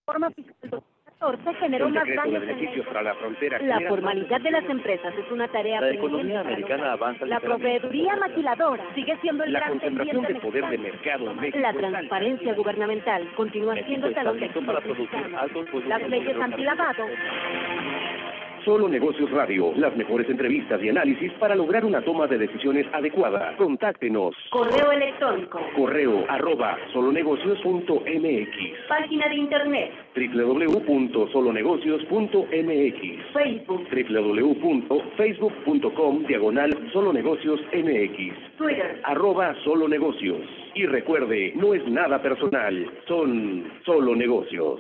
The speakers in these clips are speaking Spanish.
reforma fiscal 2014 generó más daños para la frontera. La formalidad de las empresas es una tarea La economía americana avanza. La proveeduría maquiladora sigue siendo el la gran concentración pendiente de poder de mercado en México. La transparencia gubernamental continúa siendo el talón de para producir altos costos. Las leyes antilavado. Solo Negocios Radio, las mejores entrevistas y análisis para lograr una toma de decisiones adecuada. Contáctenos. Correo electrónico. Correo @solonegocios.mx. Página de internet. www.solonegocios.mx. Facebook. www.facebook.com/solonegociosmx. Twitter. @solonegocios. Y recuerde, no es nada personal, son solo negocios.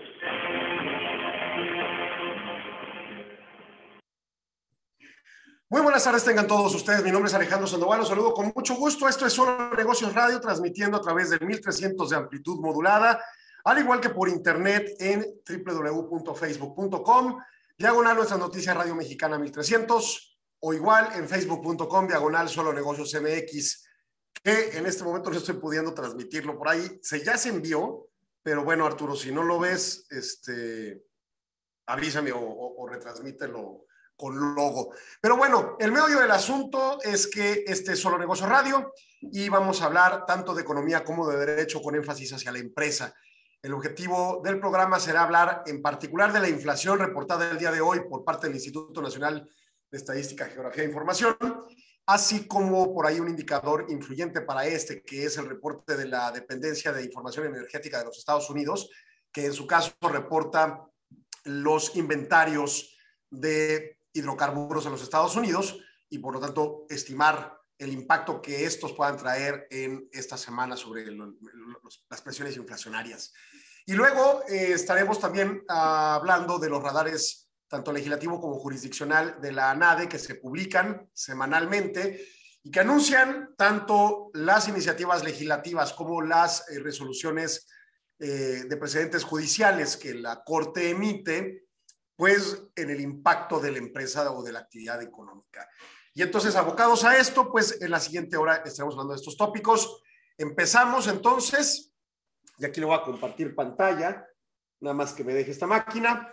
Muy buenas tardes tengan todos ustedes, mi nombre es Alejandro Sandoval, los saludo con mucho gusto. Esto es Solo Negocios Radio, transmitiendo a través del 1300 de amplitud modulada, al igual que por internet en www.facebook.com, diagonal nuestra noticia Radio Mexicana 1300, o igual en facebook.com, diagonal Solo Negocios MX, que en este momento yo estoy pudiendo transmitirlo por ahí. Ya se envió, pero bueno, Arturo, si no lo ves, avísame o retransmítelo con logo. Pero bueno, el meollo del asunto es que este es Solo Negocio Radio y vamos a hablar tanto de economía como de derecho con énfasis hacia la empresa. El objetivo del programa será hablar en particular de la inflación reportada el día de hoy por parte del Instituto Nacional de Estadística, Geografía e Información, así como por ahí un indicador influyente para que es el reporte de la Dependencia de Información Energética de los Estados Unidos, que en su caso reporta los inventarios de hidrocarburos en los Estados Unidos y por lo tanto estimar el impacto que estos puedan traer en esta semana sobre las presiones inflacionarias. Y luego estaremos también hablando de los radares tanto legislativo como jurisdiccional de la ANADE que se publican semanalmente y que anuncian tanto las iniciativas legislativas como las resoluciones de precedentes judiciales que la Corte emite, pues en el impacto de la empresa o de la actividad económica. Y entonces, abocados a esto, pues en la siguiente hora estaremos hablando de estos tópicos. Empezamos entonces, y aquí le voy a compartir pantalla, nada más que me deje esta máquina,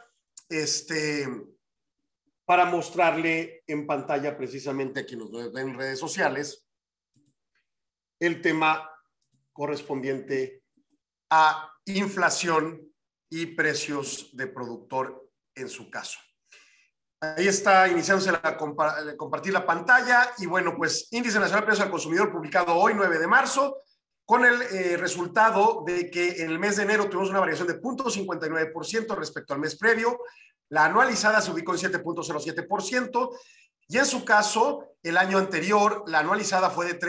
para mostrarle en pantalla precisamente a quienes nos ven en redes sociales el tema correspondiente a inflación y precios de productor en su caso. Ahí está iniciándose compartir la pantalla y bueno, pues Índice Nacional de Precios al Consumidor publicado hoy 9 de marzo con el resultado de que en el mes de enero tuvimos una variación de 0.59% respecto al mes previo, la anualizada se ubicó en 7.07% y en su caso el año anterior la anualizada fue de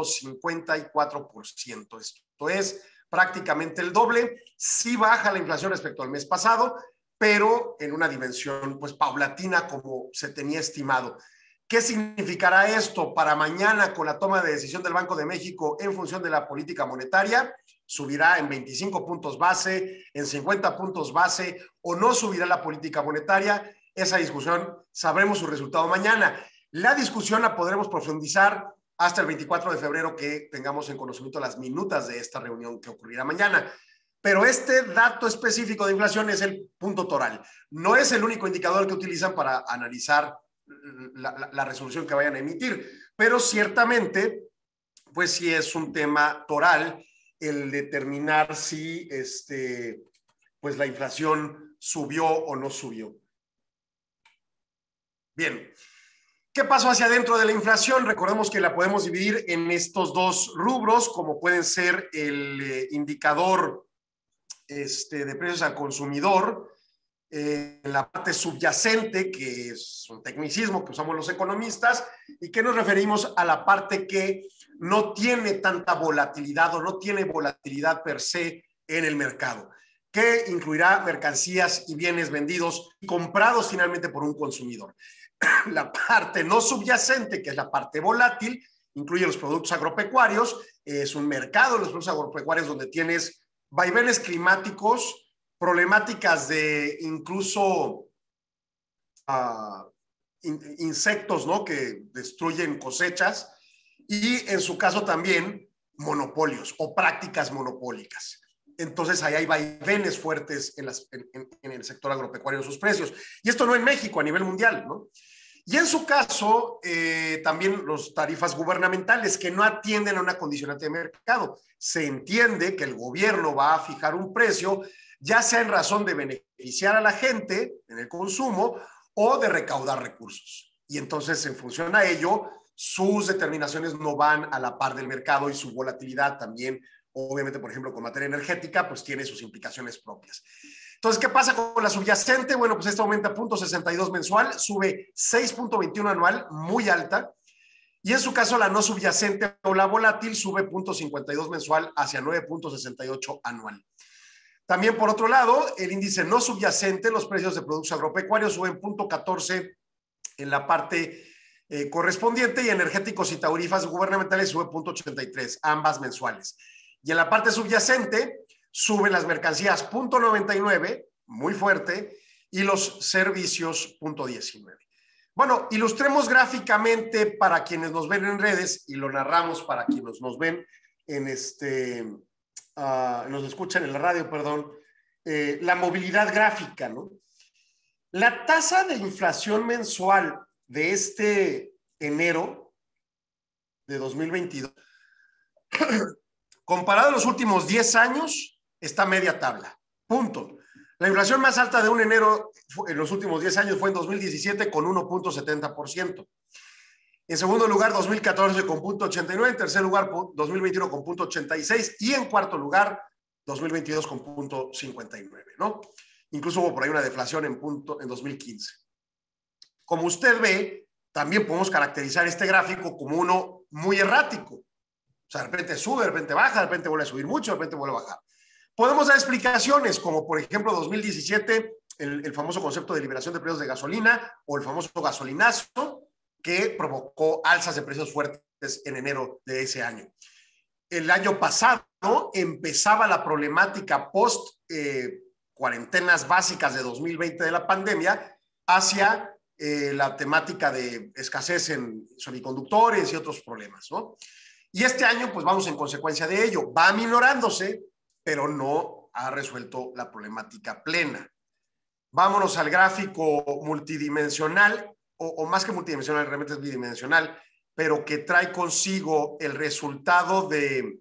3.54%. Esto es prácticamente el doble. Sí baja la inflación respecto al mes pasado, pero en una dimensión pues paulatina como se tenía estimado. ¿Qué significará esto para mañana con la toma de decisión del Banco de México en función de la política monetaria? ¿Subirá en 25 puntos base, en 50 puntos base o no subirá la política monetaria? Esa discusión sabremos su resultado mañana. La discusión la podremos profundizar hasta el 24 de febrero que tengamos en conocimiento las minutas de esta reunión que ocurrirá mañana. Pero este dato específico de inflación es el punto toral. No es el único indicador que utilizan para analizar la resolución que vayan a emitir, pero ciertamente, pues sí es un tema toral el determinar si pues la inflación subió o no subió. Bien. ¿Qué pasó hacia adentro de la inflación? Recordemos que la podemos dividir en estos dos rubros, como pueden ser el indicador de precios al consumidor, en la parte subyacente, que es un tecnicismo que usamos los economistas, y que nos referimos a la parte que no tiene tanta volatilidad o no tiene volatilidad per se en el mercado, que incluirá mercancías y bienes vendidos y comprados finalmente por un consumidor. La parte no subyacente, que es la parte volátil, incluye los productos agropecuarios, es un mercado de los productos agropecuarios donde tienes vaivenes climáticos, problemáticas de incluso insectos, ¿no?, que destruyen cosechas y en su caso también monopolios o prácticas monopólicas. Entonces ahí hay vaivenes fuertes en el sector agropecuario en sus precios. Y esto no en México, a nivel mundial, ¿no? Y en su caso, también las tarifas gubernamentales que no atienden a una condicionante de mercado. Se entiende que el gobierno va a fijar un precio, ya sea en razón de beneficiar a la gente en el consumo o de recaudar recursos. Y entonces, en función a ello, sus determinaciones no van a la par del mercado y su volatilidad también, obviamente, por ejemplo, con materia energética, pues tiene sus implicaciones propias. Entonces, ¿qué pasa con la subyacente? Bueno, pues esta aumenta 0.62 mensual, sube 6.21 anual, muy alta. Y en su caso, la no subyacente o la volátil sube 0.52 mensual hacia 9.68 anual. También, por otro lado, el índice no subyacente, los precios de productos agropecuarios suben 0.14 en la parte correspondiente y energéticos y tarifas gubernamentales sube 0.83, ambas mensuales. Y en la parte subyacente suben las mercancías 0.99, muy fuerte, y los servicios 0.19. Bueno, ilustremos gráficamente para quienes nos ven en redes y lo narramos para quienes nos ven en nos escuchan en la radio, perdón, la movilidad gráfica, ¿no? La tasa de inflación mensual de este enero de 2022, comparado a los últimos 10 años, está media tabla, punto. La inflación más alta de un enero en los últimos 10 años fue en 2017 con 1.70%. En segundo lugar, 2014 con 0.89, en tercer lugar, 2021 con 0.86 y en cuarto lugar, 2022 con 0.59, ¿no? Incluso hubo por ahí una deflación en 2015. Como usted ve, también podemos caracterizar este gráfico como uno muy errático. O sea, de repente sube, de repente baja, de repente vuelve a subir mucho, de repente vuelve a bajar. Podemos dar explicaciones, como por ejemplo 2017, el famoso concepto de liberación de precios de gasolina o el famoso gasolinazo, que provocó alzas de precios fuertes en enero de ese año. El año pasado empezaba la problemática post cuarentenas básicas de 2020 de la pandemia hacia la temática de escasez en semiconductores y otros problemas, ¿no? Y este año, pues vamos en consecuencia de ello. Va aminorándose, pero no ha resuelto la problemática plena. Vámonos al gráfico multidimensional, o más que multidimensional, realmente es bidimensional, pero que trae consigo el resultado de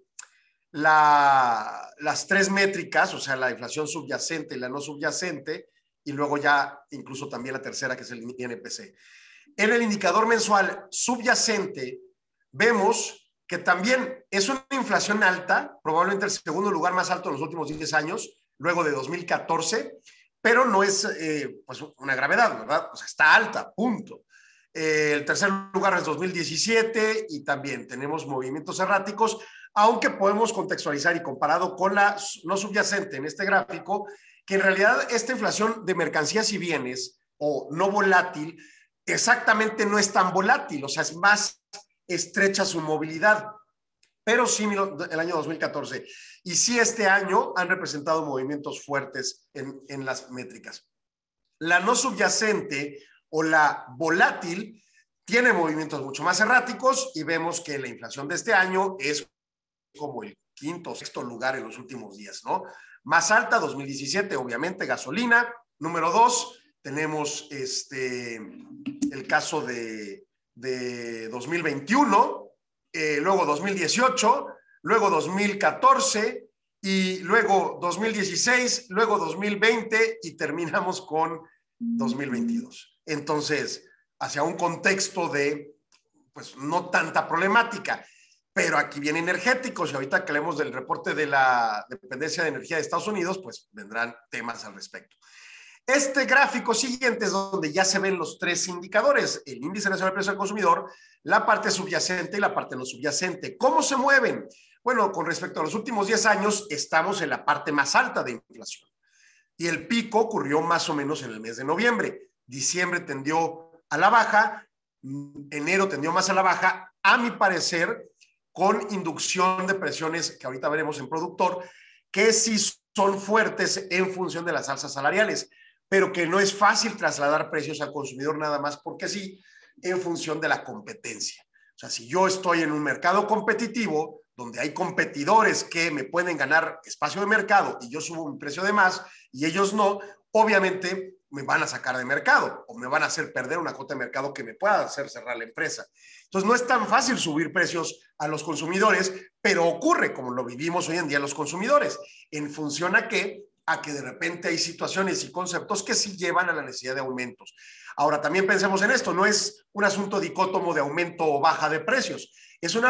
las tres métricas, o sea, la inflación subyacente y la no subyacente, y luego ya incluso también la tercera, que es el INPC. En el indicador mensual subyacente, vemos que también es una inflación alta, probablemente el segundo lugar más alto en los últimos 10 años, luego de 2014, pero no es pues una gravedad, ¿verdad? O sea, está alta, punto. El tercer lugar es 2017 y también tenemos movimientos erráticos, aunque podemos contextualizar y comparado con la no subyacente en este gráfico, que en realidad esta inflación de mercancías y bienes o no volátil exactamente no es tan volátil, o sea, es más estrecha su movilidad, pero sí el año 2014. Y sí este año han representado movimientos fuertes en las métricas. La no subyacente o la volátil tiene movimientos mucho más erráticos y vemos que la inflación de este año es como el quinto o sexto lugar en los últimos días, ¿no? Más alta, 2017, obviamente, gasolina. Número 2, tenemos el caso de 2021, luego 2018, luego 2014 y luego 2016, luego 2020 y terminamos con 2022. Entonces, hacia un contexto de, pues, no tanta problemática. Pero aquí viene energéticos y ahorita que leemos del reporte de la dependencia de energía de Estados Unidos, pues vendrán temas al respecto. Este gráfico siguiente es donde ya se ven los tres indicadores, el índice nacional de precios al consumidor, la parte subyacente y la parte no subyacente. ¿Cómo se mueven? Bueno, con respecto a los últimos 10 años, estamos en la parte más alta de inflación. Y el pico ocurrió más o menos en el mes de noviembre. Diciembre tendió a la baja, enero tendió más a la baja, a mi parecer, con inducción de presiones que ahorita veremos en productor, que sí son fuertes en función de las alzas salariales, pero que no es fácil trasladar precios al consumidor nada más porque sí, en función de la competencia. O sea, si yo estoy en un mercado competitivo donde hay competidores que me pueden ganar espacio de mercado y yo subo un precio de más y ellos no, obviamente me van a sacar de mercado o me van a hacer perder una cuota de mercado que me pueda hacer cerrar la empresa. Entonces no es tan fácil subir precios a los consumidores, pero ocurre como lo vivimos hoy en día los consumidores, en función a que de repente hay situaciones y conceptos que sí llevan a la necesidad de aumentos. Ahora, también pensemos en esto, no es un asunto dicótomo de aumento o baja de precios, es un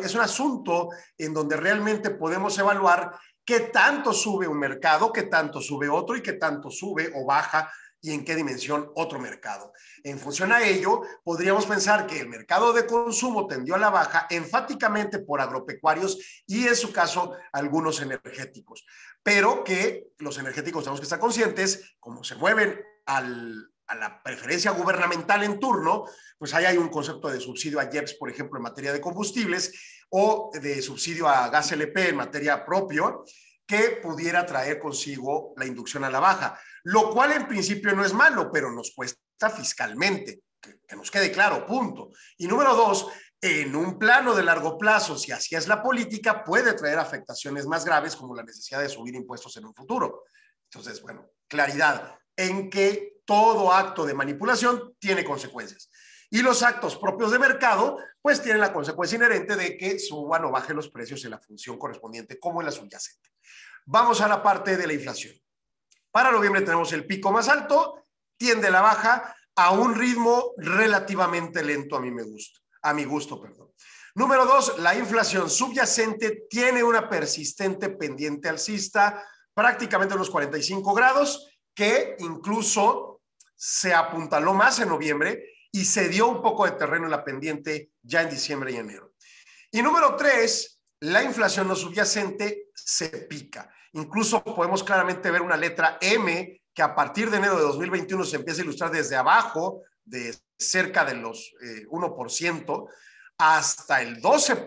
asunto en donde realmente podemos evaluar qué tanto sube un mercado, qué tanto sube otro y qué tanto sube o baja y en qué dimensión otro mercado. En función a ello, podríamos pensar que el mercado de consumo tendió a la baja enfáticamente por agropecuarios y en su caso algunos energéticos, pero que los energéticos tenemos que estar conscientes, como se mueven a la preferencia gubernamental en turno, pues ahí hay un concepto de subsidio a IEPS, por ejemplo, en materia de combustibles, o de subsidio a gas LP en materia propio, que pudiera traer consigo la inducción a la baja, lo cual en principio no es malo, pero nos cuesta fiscalmente, que nos quede claro, punto. Y número dos, en un plano de largo plazo, si así es la política, puede traer afectaciones más graves como la necesidad de subir impuestos en un futuro. Entonces, bueno, claridad en que todo acto de manipulación tiene consecuencias. Y los actos propios de mercado, pues tienen la consecuencia inherente de que suban o bajen los precios en la función correspondiente, como en la subyacente. Vamos a la parte de la inflación. Para noviembre tenemos el pico más alto, tiende a la baja a un ritmo relativamente lento, a mi gusto. Número dos, la inflación subyacente tiene una persistente pendiente alcista, prácticamente unos 45 grados, que incluso se apuntaló más en noviembre y se dio un poco de terreno en la pendiente ya en diciembre y enero. Y número tres, la inflación no subyacente se pica. Incluso podemos claramente ver una letra M que a partir de enero de 2021 se empieza a ilustrar desde abajo, de cerca de los 1%, hasta el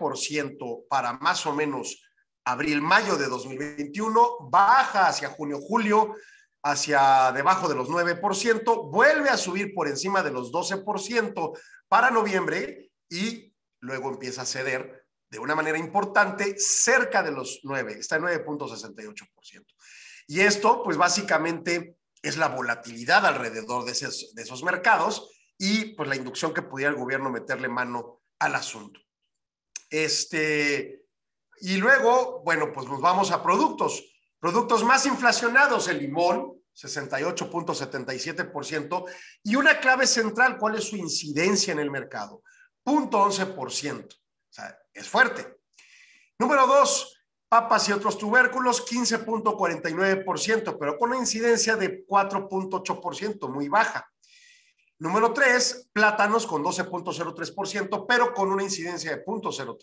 12% para más o menos abril-mayo de 2021, baja hacia junio-julio, hacia debajo de los 9%, vuelve a subir por encima de los 12% para noviembre y luego empieza a ceder de una manera importante cerca de los 9, está en 9.68%. Y esto, pues básicamente es la volatilidad alrededor de esos mercados y pues la inducción que pudiera el gobierno meterle mano al asunto. Y luego, bueno, pues nos vamos a productos más inflacionados, el limón, 68.77%, y una clave central, ¿cuál es su incidencia en el mercado? 0.11%, o sea, es fuerte. Número dos, papas y otros tubérculos, 15.49%, pero con una incidencia de 4.8%, muy baja. Número tres, plátanos con 12.03%, pero con una incidencia de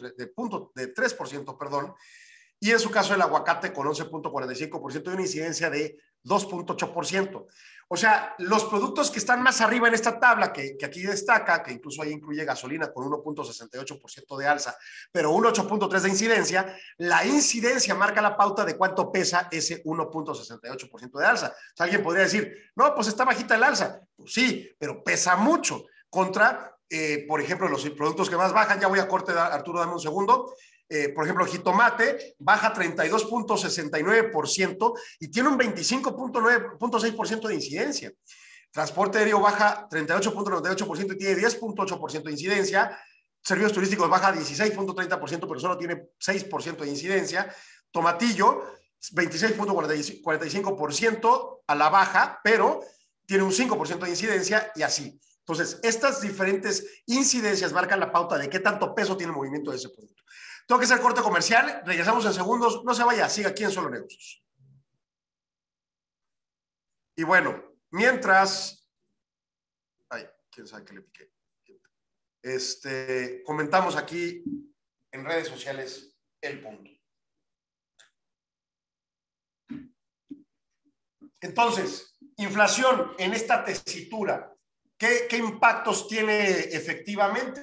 3%, perdón. Y en su caso el aguacate con 11.45% y una incidencia de 2.8%. O sea, los productos que están más arriba en esta tabla, que aquí destaca, que incluso ahí incluye gasolina con 1.68% de alza, pero un 8.3% de incidencia, la incidencia marca la pauta de cuánto pesa ese 1.68% de alza. O sea, alguien podría decir, no, pues está bajita el alza. Pues sí, pero pesa mucho contra, por ejemplo, los productos que más bajan. Ya voy a corte, Arturo, dame un segundo. Por ejemplo, el jitomate baja 32.69% y tiene un 25.6% de incidencia. Transporte aéreo baja 38.98% y tiene 10.8% de incidencia. Servicios turísticos baja 16.30%, pero solo tiene 6% de incidencia. Tomatillo, 26.45% a la baja, pero tiene un 5% de incidencia y así. Entonces, estas diferentes incidencias marcan la pauta de qué tanto peso tiene el movimiento de ese producto. Tengo que hacer corte comercial, regresamos en segundos, no se vaya, siga aquí en Solo Negocios. Y bueno, mientras, quién sabe qué le piqué, comentamos aquí en redes sociales el punto. Entonces, inflación en esta tesitura, ¿qué impactos tiene efectivamente?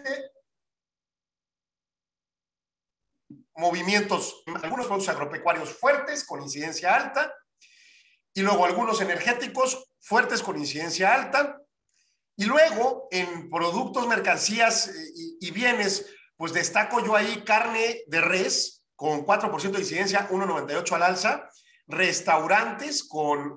Movimientos, algunos productos agropecuarios fuertes con incidencia alta y luego algunos energéticos fuertes con incidencia alta y luego en productos, mercancías y bienes, pues destaco yo ahí carne de res con 4% de incidencia, 1,98 al alza. Restaurantes con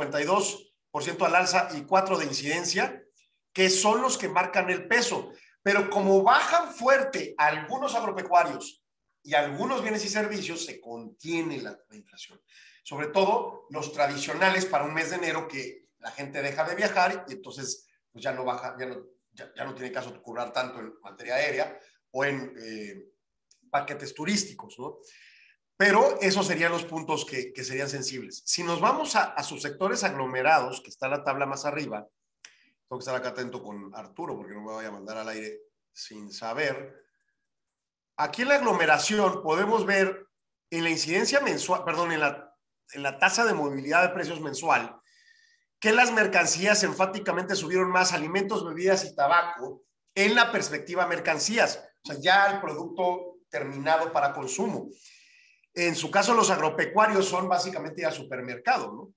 1,52% al alza y 4% de incidencia, que son los que marcan el peso. Pero como bajan fuerte algunos agropecuarios y algunos bienes y servicios, se contiene la inflación. Sobre todo los tradicionales para un mes de enero, que la gente deja de viajar y entonces pues ya no baja, ya no tiene caso cobrar tanto en materia aérea o en paquetes turísticos, ¿no? Pero esos serían los puntos que serían sensibles. Si nos vamos a subsectores aglomerados, que está la tabla más arriba, tengo que estar acá atento con Arturo porque no me voy a mandar al aire sin saber. Aquí en la aglomeración podemos ver en la incidencia mensual, perdón, en la tasa de movilidad de precios mensual, que las mercancías enfáticamente subieron más, alimentos, bebidas y tabaco, en la perspectiva mercancías, o sea, ya el producto terminado para consumo. En su caso, los agropecuarios son básicamente ir al supermercado, ¿no?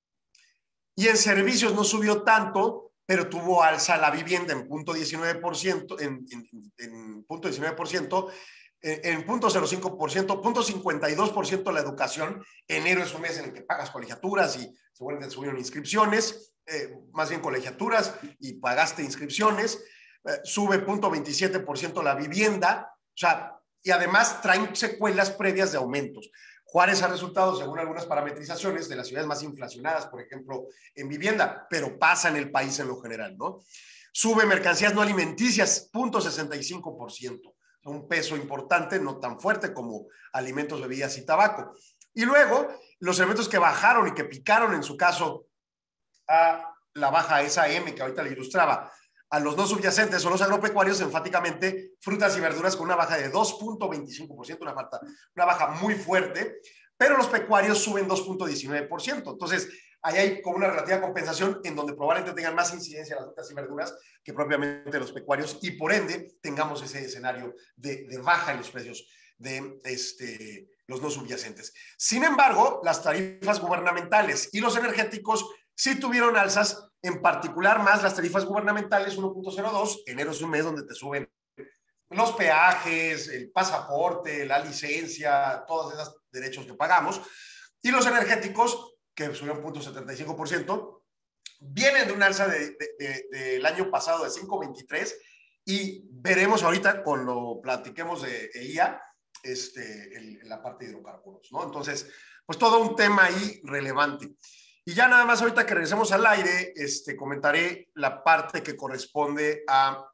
Y en servicios no subió tanto, pero tuvo alza la vivienda en 0.19%, en 0.19%, en 0.05%, 0.52% la educación. Enero es un mes en el que pagas colegiaturas y seguramente subieron inscripciones, más bien colegiaturas y pagaste inscripciones. Sube 0.27% la vivienda, o sea, y además traen secuelas previas de aumentos. Juárez ha resultado, según algunas parametrizaciones, de las ciudades más inflacionadas, por ejemplo, en vivienda, pero pasa en el país en lo general, ¿no? Sube mercancías no alimenticias, 0.65%. Un peso importante, no tan fuerte como alimentos, bebidas y tabaco. Y luego, los elementos que bajaron y que picaron, en su caso, a la baja SAM, que ahorita le ilustraba, a los no subyacentes son los agropecuarios, enfáticamente frutas y verduras con una baja de 2.25%, una baja muy fuerte, pero los pecuarios suben 2.19%. Entonces, ahí hay como una relativa compensación en donde probablemente tengan más incidencia las frutas y verduras que propiamente los pecuarios y por ende tengamos ese escenario de baja en los precios de los no subyacentes. Sin embargo, las tarifas gubernamentales y los energéticos sí tuvieron alzas, en particular más las tarifas gubernamentales 1.02, enero es un mes donde te suben los peajes, el pasaporte, la licencia, todos esos derechos que pagamos, y los energéticos, que subieron 0.75%, vienen de un alza del año pasado de 5.23 y veremos ahorita cuando platiquemos de EIA en la parte de hidrocarburos, ¿no? Entonces, pues todo un tema ahí relevante. Y ya nada más ahorita que regresemos al aire, comentaré la parte que corresponde a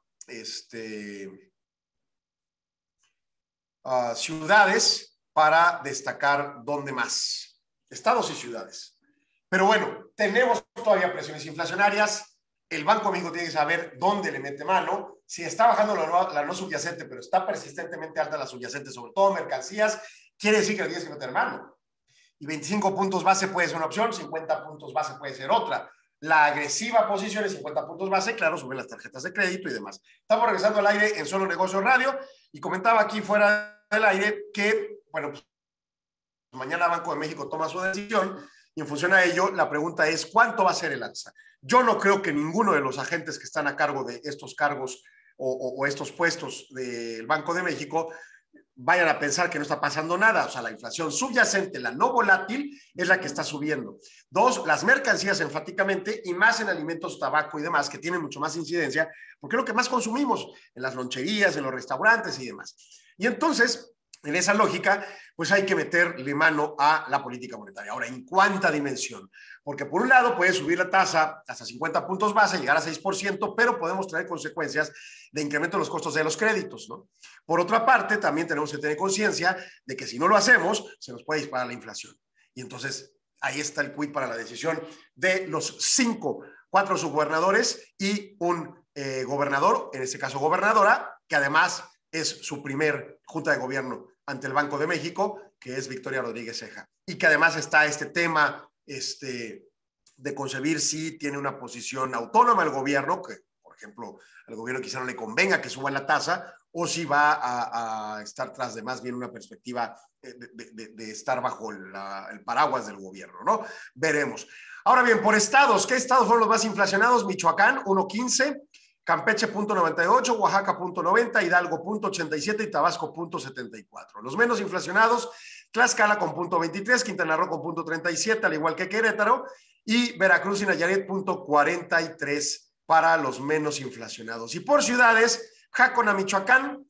ciudades para destacar dónde más. Estados y ciudades. Pero bueno, tenemos todavía presiones inflacionarias. El Banco de México tiene que saber dónde le mete mano. Si está bajando la no subyacente, pero está persistentemente alta la subyacente, sobre todo mercancías, quiere decir que le tienes que meter mano. Y 25 puntos base puede ser una opción, 50 puntos base puede ser otra. La agresiva posición es 50 puntos base, claro, suben las tarjetas de crédito y demás. Estamos regresando al aire en Solo Negocios Radio y comentaba aquí fuera del aire que, bueno, pues mañana Banco de México toma su decisión y en función a ello la pregunta es ¿cuánto va a ser el alza? Yo no creo que ninguno de los agentes que están a cargo de estos cargos o estos puestos del Banco de México vayan a pensar que no está pasando nada. O sea, la inflación subyacente, la no volátil, es la que está subiendo. Dos, las mercancías enfáticamente y más en alimentos, tabaco y demás, que tienen mucho más incidencia, porque es lo que más consumimos en las loncherías, en los restaurantes y demás. Y entonces, en esa lógica, pues hay que meterle mano a la política monetaria. Ahora, ¿en cuánta dimensión? Porque por un lado puede subir la tasa hasta 50 puntos base, llegar a 6%, pero podemos traer consecuencias de incremento de los costos de los créditos, ¿no? Por otra parte, también tenemos que tener conciencia de que si no lo hacemos, se nos puede disparar la inflación. Y entonces, ahí está el quid para la decisión de los 4 subgobernadores y un gobernador, en este caso gobernadora, que además es su primer junta de gobierno ante el Banco de México, que es Victoria Rodríguez Ceja. Y que además está este tema de concebir si tiene una posición autónoma el gobierno, que por ejemplo al gobierno quizá no le convenga que suba la tasa, o si va a estar tras de más bien una perspectiva de estar bajo el paraguas del gobierno, ¿no? Veremos. Ahora bien, por estados, ¿qué estados fueron los más inflacionados? Michoacán, 1.15, Campeche 0.98, Oaxaca 0.90, Hidalgo 0.87 y Tabasco 0.74. Los menos inflacionados, Tlaxcala con 0.23, Quintana Roo con 0.37, al igual que Querétaro, y Veracruz y Nayarit 0.43 para los menos inflacionados. Y por ciudades, Jacona, Michoacán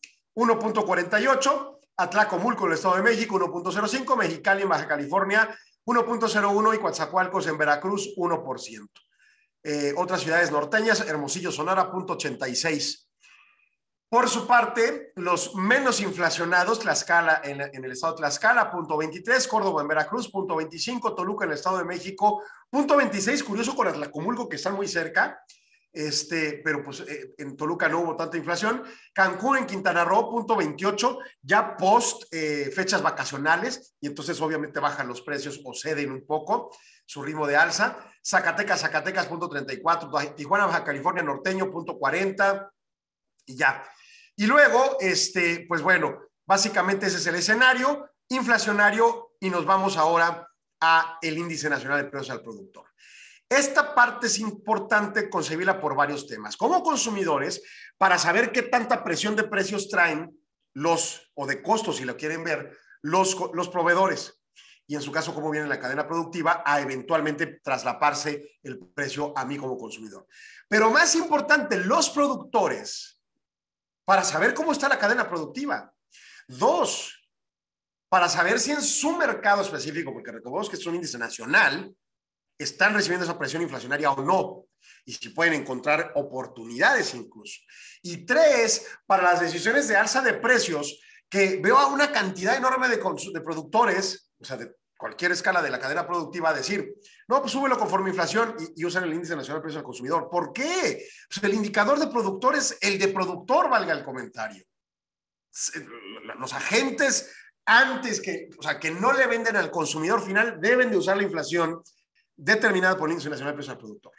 1.48, Atlacomulco, en el Estado de México 1.05, Mexicali en Baja California 1.01 y Coatzacoalcos en Veracruz 1%. Otras ciudades norteñas, Hermosillo, Sonora, 0.86. Por su parte, los menos inflacionados, Tlaxcala en el estado de Tlaxcala, 0.23, Córdoba en Veracruz, 0.25, Toluca en el Estado de México, 0.26, curioso con Atlacomulco que están muy cerca, pero pues en Toluca no hubo tanta inflación. Cancún en Quintana Roo, 0.28, ya post fechas vacacionales, y entonces obviamente bajan los precios o ceden un poco su ritmo de alza. Zacatecas 0.34, Tijuana, Baja California Norteño, 0.40, y ya. Y luego, pues bueno, básicamente ese es el escenario inflacionario, y nos vamos ahora a el Índice Nacional de Precios al Productor. Esta parte es importante concebirla por varios temas. Como consumidores, para saber qué tanta presión de precios traen o de costos, si lo quieren ver, los proveedores. Y en su caso, cómo viene la cadena productiva a eventualmente traslaparse el precio a mí como consumidor. Pero más importante, los productores, para saber cómo está la cadena productiva. 2, para saber si en su mercado específico, porque recordemos que es un índice nacional, están recibiendo esa presión inflacionaria o no, y si pueden encontrar oportunidades incluso. Y 3, para las decisiones de alza de precios, que veo a una cantidad enorme de productores, o sea, de cualquier escala de la cadena productiva, decir, no, pues súbelo conforme inflación y usan el Índice Nacional de Precios al Consumidor. ¿Por qué? Pues el indicador de productor es el de productor, valga el comentario. Los agentes antes que no le venden al consumidor final deben de usar la inflación determinada por el Índice Nacional de Precios al Productor.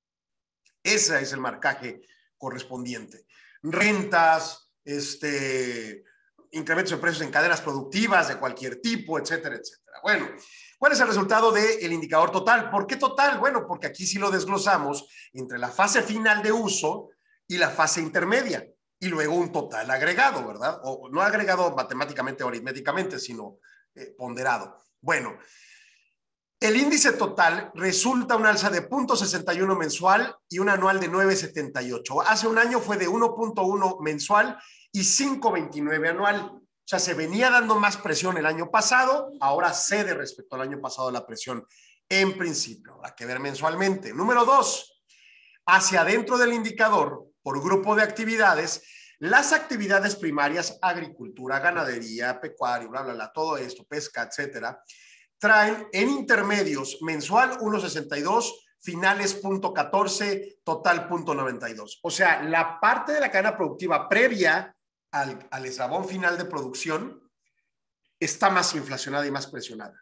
Ese es el marcaje correspondiente. Rentas, incrementos de precios en cadenas productivas de cualquier tipo, etcétera, etcétera. Bueno, ¿cuál es el resultado del indicador total? ¿Por qué total? Bueno, porque aquí sí lo desglosamos entre la fase final de uso y la fase intermedia, y luego un total agregado, ¿verdad? O no agregado matemáticamente o aritméticamente, sino ponderado. Bueno, el índice total resulta un alza de 0.61 mensual y un anual de 9.78. Hace un año fue de 1.1 mensual y 5.29 anual. O sea, se venía dando más presión el año pasado, ahora cede respecto al año pasado la presión en principio. Habrá que ver mensualmente. Número 2, hacia adentro del indicador, por grupo de actividades, las actividades primarias, agricultura, ganadería, pecuario, bla, bla, bla, todo esto, pesca, etcétera, traen en intermedios mensual 1.62, finales 0.14, total 0.92. O sea, la parte de la cadena productiva previa al eslabón final de producción está más inflacionada y más presionada.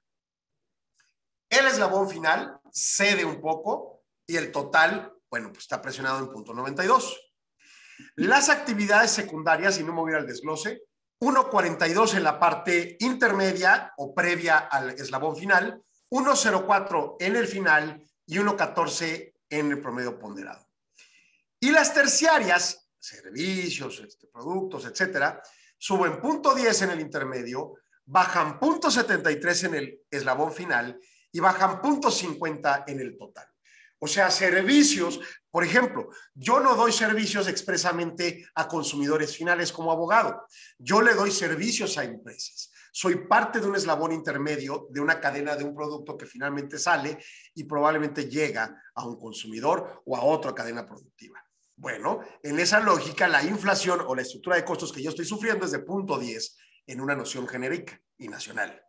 El eslabón final cede un poco y el total, bueno, pues está presionado en 0.92. Las actividades secundarias, y no me voy al desglose, 1.42 en la parte intermedia o previa al eslabón final, 1.04 en el final y 1.14 en el promedio ponderado. Y las terciarias, servicios, productos, etcétera, suben 0.10 en el intermedio, bajan 0.73 en el eslabón final y bajan 0.50 en el total. O sea, servicios, por ejemplo, yo no doy servicios expresamente a consumidores finales como abogado. Yo le doy servicios a empresas. Soy parte de un eslabón intermedio de una cadena de un producto que finalmente sale y probablemente llega a un consumidor o a otra cadena productiva. Bueno, en esa lógica, la inflación o la estructura de costos que yo estoy sufriendo es de 0.10 en una noción genérica y nacional.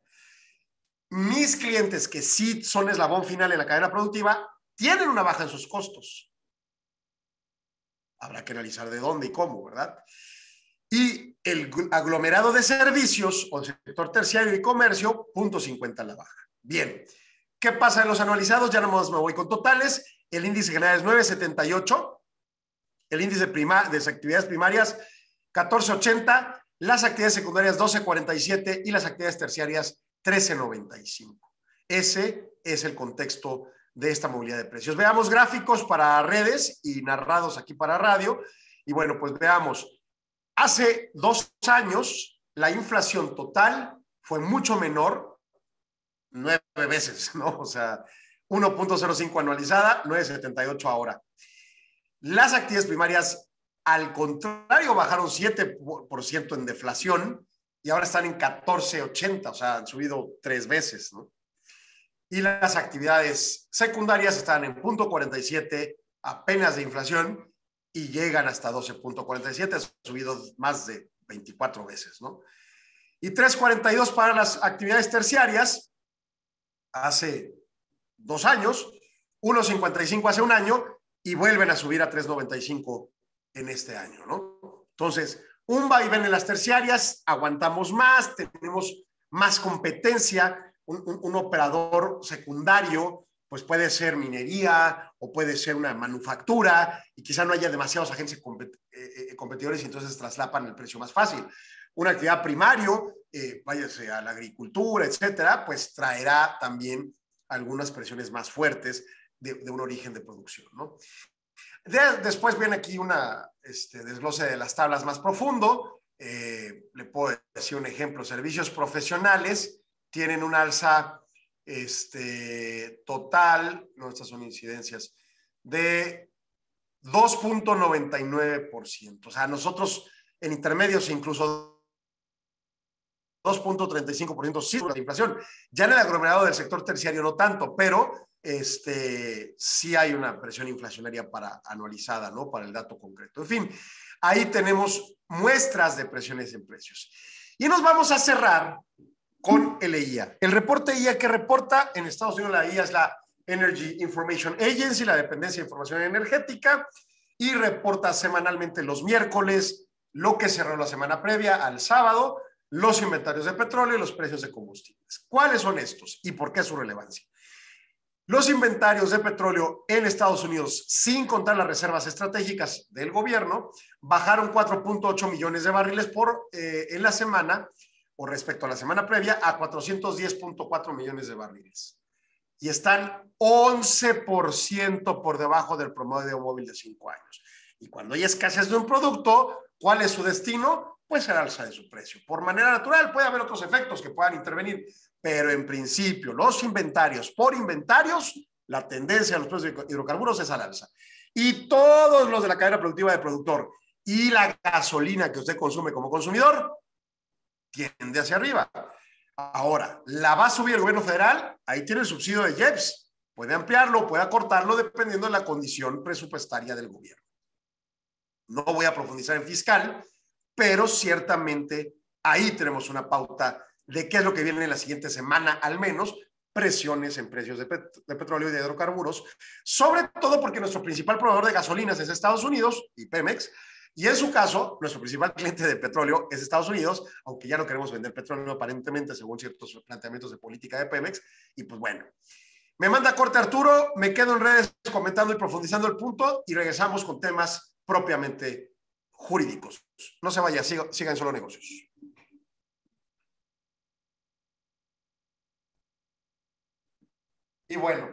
Mis clientes que sí son eslabón final en la cadena productiva tienen una baja en sus costos. Habrá que analizar de dónde y cómo, ¿verdad? Y el aglomerado de servicios o el sector terciario y comercio, 0.50 en la baja. Bien, ¿qué pasa en los anualizados? Ya nomás me voy con totales. El índice general es 9.78. El índice de las actividades primarias, 14.80. Las actividades secundarias, 12.47. Y las actividades terciarias, 13.95. Ese es el contexto de esta movilidad de precios. Veamos gráficos para redes y narrados aquí para radio. Y bueno, pues veamos. Hace 2 años, la inflación total fue mucho menor, 9 veces, ¿no? O sea, 1.05 anualizada, 9.78 ahora. Las actividades primarias, al contrario, bajaron 7% en deflación y ahora están en 14.80, o sea, han subido 3 veces, ¿no? Y las actividades secundarias están en 0.47 apenas de inflación y llegan hasta 12.47, han subido más de 24 veces, ¿no? Y 3.42 para las actividades terciarias hace 2 años, 1.55 hace 1 año y vuelven a subir a 3.95 en este año, ¿no? Entonces, un vaivén en las terciarias, aguantamos más, tenemos más competencia, un operador secundario, pues puede ser minería o puede ser una manufactura y quizá no haya demasiados agentes competidores y entonces traslapan el precio más fácil. Una actividad primario, váyase a la agricultura, etcétera, pues traerá también algunas presiones más fuertes de un origen de producción, ¿no? Después viene aquí una desglose de las tablas más profundo. Le puedo decir un ejemplo. Servicios profesionales tienen un alza total, no, estas son incidencias, de 2.99%. O sea, nosotros en intermedios incluso 2.35% sí la inflación. Ya en el aglomerado del sector terciario no tanto, pero sí hay una presión inflacionaria anualizada, ¿no? Para el dato concreto. En fin, ahí tenemos muestras de presiones en precios. Y nos vamos a cerrar con el EIA. El reporte EIA que reporta en Estados Unidos, la EIA es la Energy Information Agency, la dependencia de información energética, y reporta semanalmente los miércoles lo que cerró la semana previa al sábado, los inventarios de petróleo y los precios de combustibles. ¿Cuáles son estos y por qué su relevancia? Los inventarios de petróleo en Estados Unidos, sin contar las reservas estratégicas del gobierno, bajaron 4.8 millones de barriles en la semana, o respecto a la semana previa, a 410.4 millones de barriles. Y están 11% por debajo del promedio móvil de 5 años. Y cuando hay escasez de un producto, ¿cuál es su destino? Pues el alza de su precio. Por manera natural puede haber otros efectos que puedan intervenir, pero en principio los inventarios por inventarios, la tendencia de los precios de hidrocarburos es al alza. Y todos los de la cadena productiva del productor y la gasolina que usted consume como consumidor tiende hacia arriba. Ahora, ¿la va a subir el gobierno federal? Ahí tiene el subsidio de IEPS. Puede ampliarlo, puede acortarlo dependiendo de la condición presupuestaria del gobierno. No voy a profundizar en fiscal, pero ciertamente ahí tenemos una pauta de qué es lo que viene en la siguiente semana, al menos, presiones en precios de petróleo y de hidrocarburos, sobre todo porque nuestro principal proveedor de gasolinas es Estados Unidos y Pemex, y en su caso, nuestro principal cliente de petróleo es Estados Unidos, aunque ya no queremos vender petróleo aparentemente, según ciertos planteamientos de política de Pemex, y pues bueno. Me manda corte Arturo, me quedo en redes comentando y profundizando el punto, y regresamos con temas propiamente jurídicos. No se vaya, sigan Solo Negocios. Y bueno,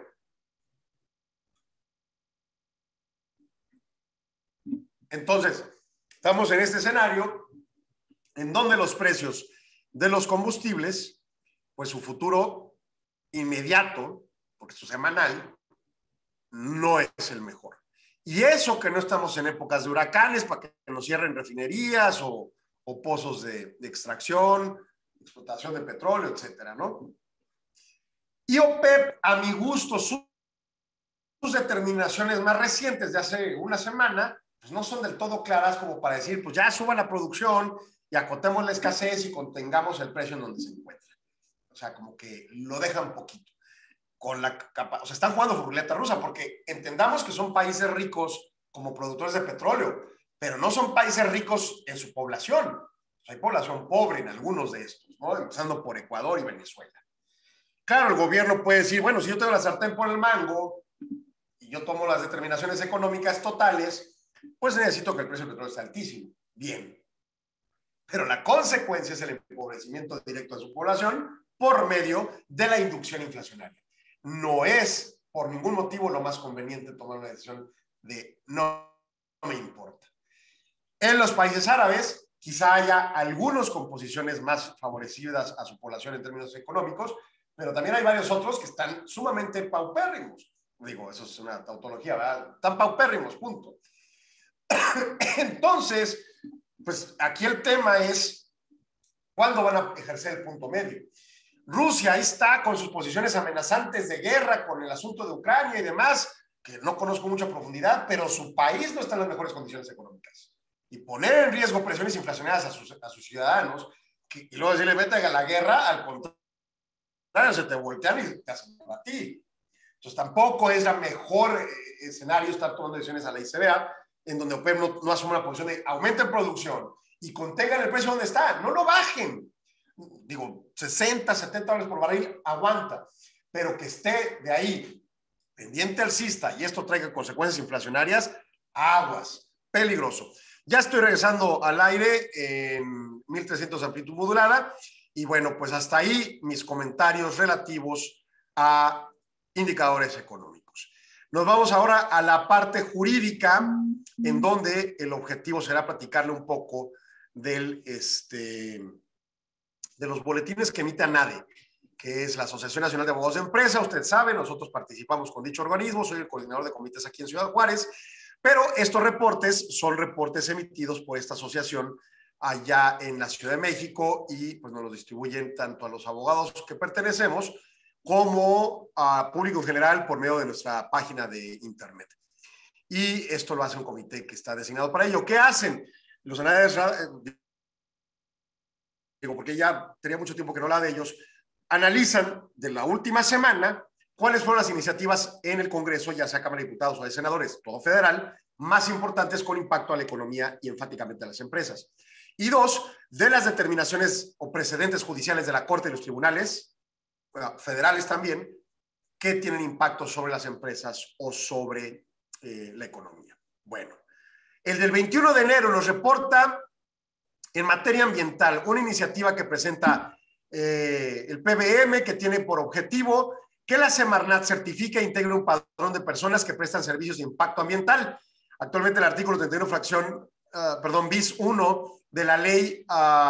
entonces, estamos en este escenario en donde los precios de los combustibles, pues su futuro inmediato, porque su semanal, no es el mejor. Y eso que no estamos en épocas de huracanes para que nos cierren refinerías o pozos de extracción, explotación de petróleo, etcétera, ¿no? Y OPEP, a mi gusto, sus determinaciones más recientes de hace una semana, pues no son del todo claras como para decir, pues ya suba la producción y acotemos la escasez y contengamos el precio en donde se encuentra. O sea, como que lo dejan poquito. O sea, están jugando ruleta rusa porque entendamos que son países ricos como productores de petróleo, pero no son países ricos en su población. O sea, hay población pobre en algunos de estos, ¿no? Empezando por Ecuador y Venezuela. Claro, el gobierno puede decir, bueno, si yo tengo la sartén por el mango y yo tomo las determinaciones económicas totales, pues necesito que el precio del petróleo esté altísimo. Bien. Pero la consecuencia es el empobrecimiento directo de su población por medio de la inducción inflacionaria. No es por ningún motivo lo más conveniente tomar una decisión de no me importa. En los países árabes, quizá haya algunos con posiciones más favorecidas a su población en términos económicos, pero también hay varios otros que están sumamente paupérrimos. Digo, eso es una tautología, ¿verdad? Están paupérrimos, punto. Entonces, pues aquí el tema es ¿cuándo van a ejercer el punto medio? Rusia ahí está con sus posiciones amenazantes de guerra, con el asunto de Ucrania y demás, que no conozco mucha profundidad, pero su país no está en las mejores condiciones económicas. Y poner en riesgo presiones inflacionarias a sus ciudadanos, y luego decirle vete a la guerra, al contrario, se te voltean y te hacen a ti. Entonces tampoco es el mejor escenario estar tomando decisiones a la ICBA, en donde OPEP no asume una posición de aumenten producción y contengan el precio donde está, no lo bajen. Digo, 60, 70 dólares por barril aguanta, pero que esté de ahí pendiente alcista y esto traiga consecuencias inflacionarias, aguas, peligroso. Ya estoy regresando al aire en 1300 amplitud modulada y bueno, pues hasta ahí mis comentarios relativos a indicadores económicos. Nos vamos ahora a la parte jurídica, en donde el objetivo será platicarle un poco de los boletines que emite ANADE, que es la Asociación Nacional de Abogados de Empresa. Usted sabe, nosotros participamos con dicho organismo, soy el coordinador de comités aquí en Ciudad Juárez, pero estos reportes son reportes emitidos por esta asociación allá en la Ciudad de México y pues nos los distribuyen tanto a los abogados que pertenecemos como a público en general por medio de nuestra página de internet. Y esto lo hace un comité que está designado para ello. ¿Qué hacen? Los anales, digo, porque ya tenía mucho tiempo que no hablaba de ellos, analizan de la última semana cuáles fueron las iniciativas en el Congreso, ya sea Cámara de Diputados o de Senadores, todo federal, más importantes con impacto a la economía y enfáticamente a las empresas. Y dos, de las determinaciones o precedentes judiciales de la Corte y los tribunales, federales también, que tienen impacto sobre las empresas o sobre la economía. Bueno, el del 21 de enero nos reporta en materia ambiental una iniciativa que presenta el PBM, que tiene por objetivo que la Semarnat certifique e integre un padrón de personas que prestan servicios de impacto ambiental. Actualmente el artículo 31 bis 1 de la ley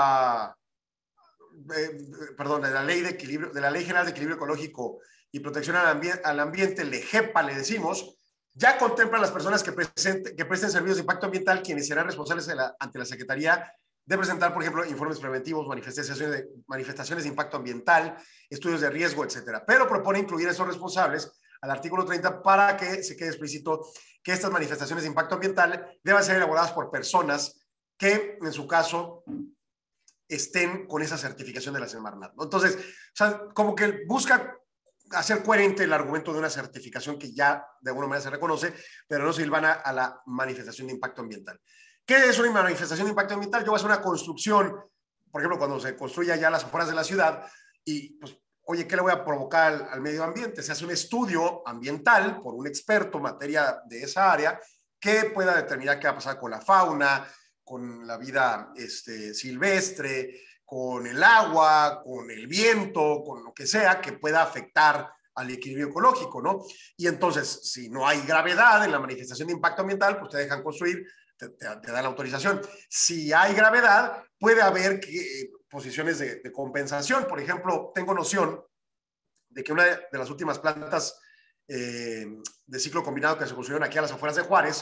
de la Ley General de Equilibrio Ecológico y Protección al Ambiente, LEGEPA le decimos, ya contempla a las personas que presten servicios de impacto ambiental, quienes serán responsables ante la Secretaría de presentar, por ejemplo, informes preventivos, manifestaciones de impacto ambiental, estudios de riesgo, etcétera. Pero propone incluir a esos responsables al artículo 30 para que se quede explícito que estas manifestaciones de impacto ambiental deban ser elaboradas por personas que, en su caso, estén con esa certificación de la Semarnat, ¿no? Entonces, o sea, como que busca hacer coherente el argumento de una certificación que ya de alguna manera se reconoce, pero no silvana a la manifestación de impacto ambiental. ¿Qué es una manifestación de impacto ambiental? Yo voy a hacer una construcción, por ejemplo, cuando se construye allá las afueras de la ciudad y, pues, oye, ¿qué le voy a provocar al medio ambiente? Se hace un estudio ambiental por un experto en materia de esa área que pueda determinar qué va a pasar con la fauna, con la vida silvestre, con el agua, con el viento, con lo que sea que pueda afectar al equilibrio ecológico, ¿no? Y entonces, si no hay gravedad en la manifestación de impacto ambiental, pues te dejan construir, te dan la autorización. Si hay gravedad, puede haber posiciones de compensación. Por ejemplo, tengo noción de que una de las últimas plantas de ciclo combinado que se construyeron aquí a las afueras de Juárez,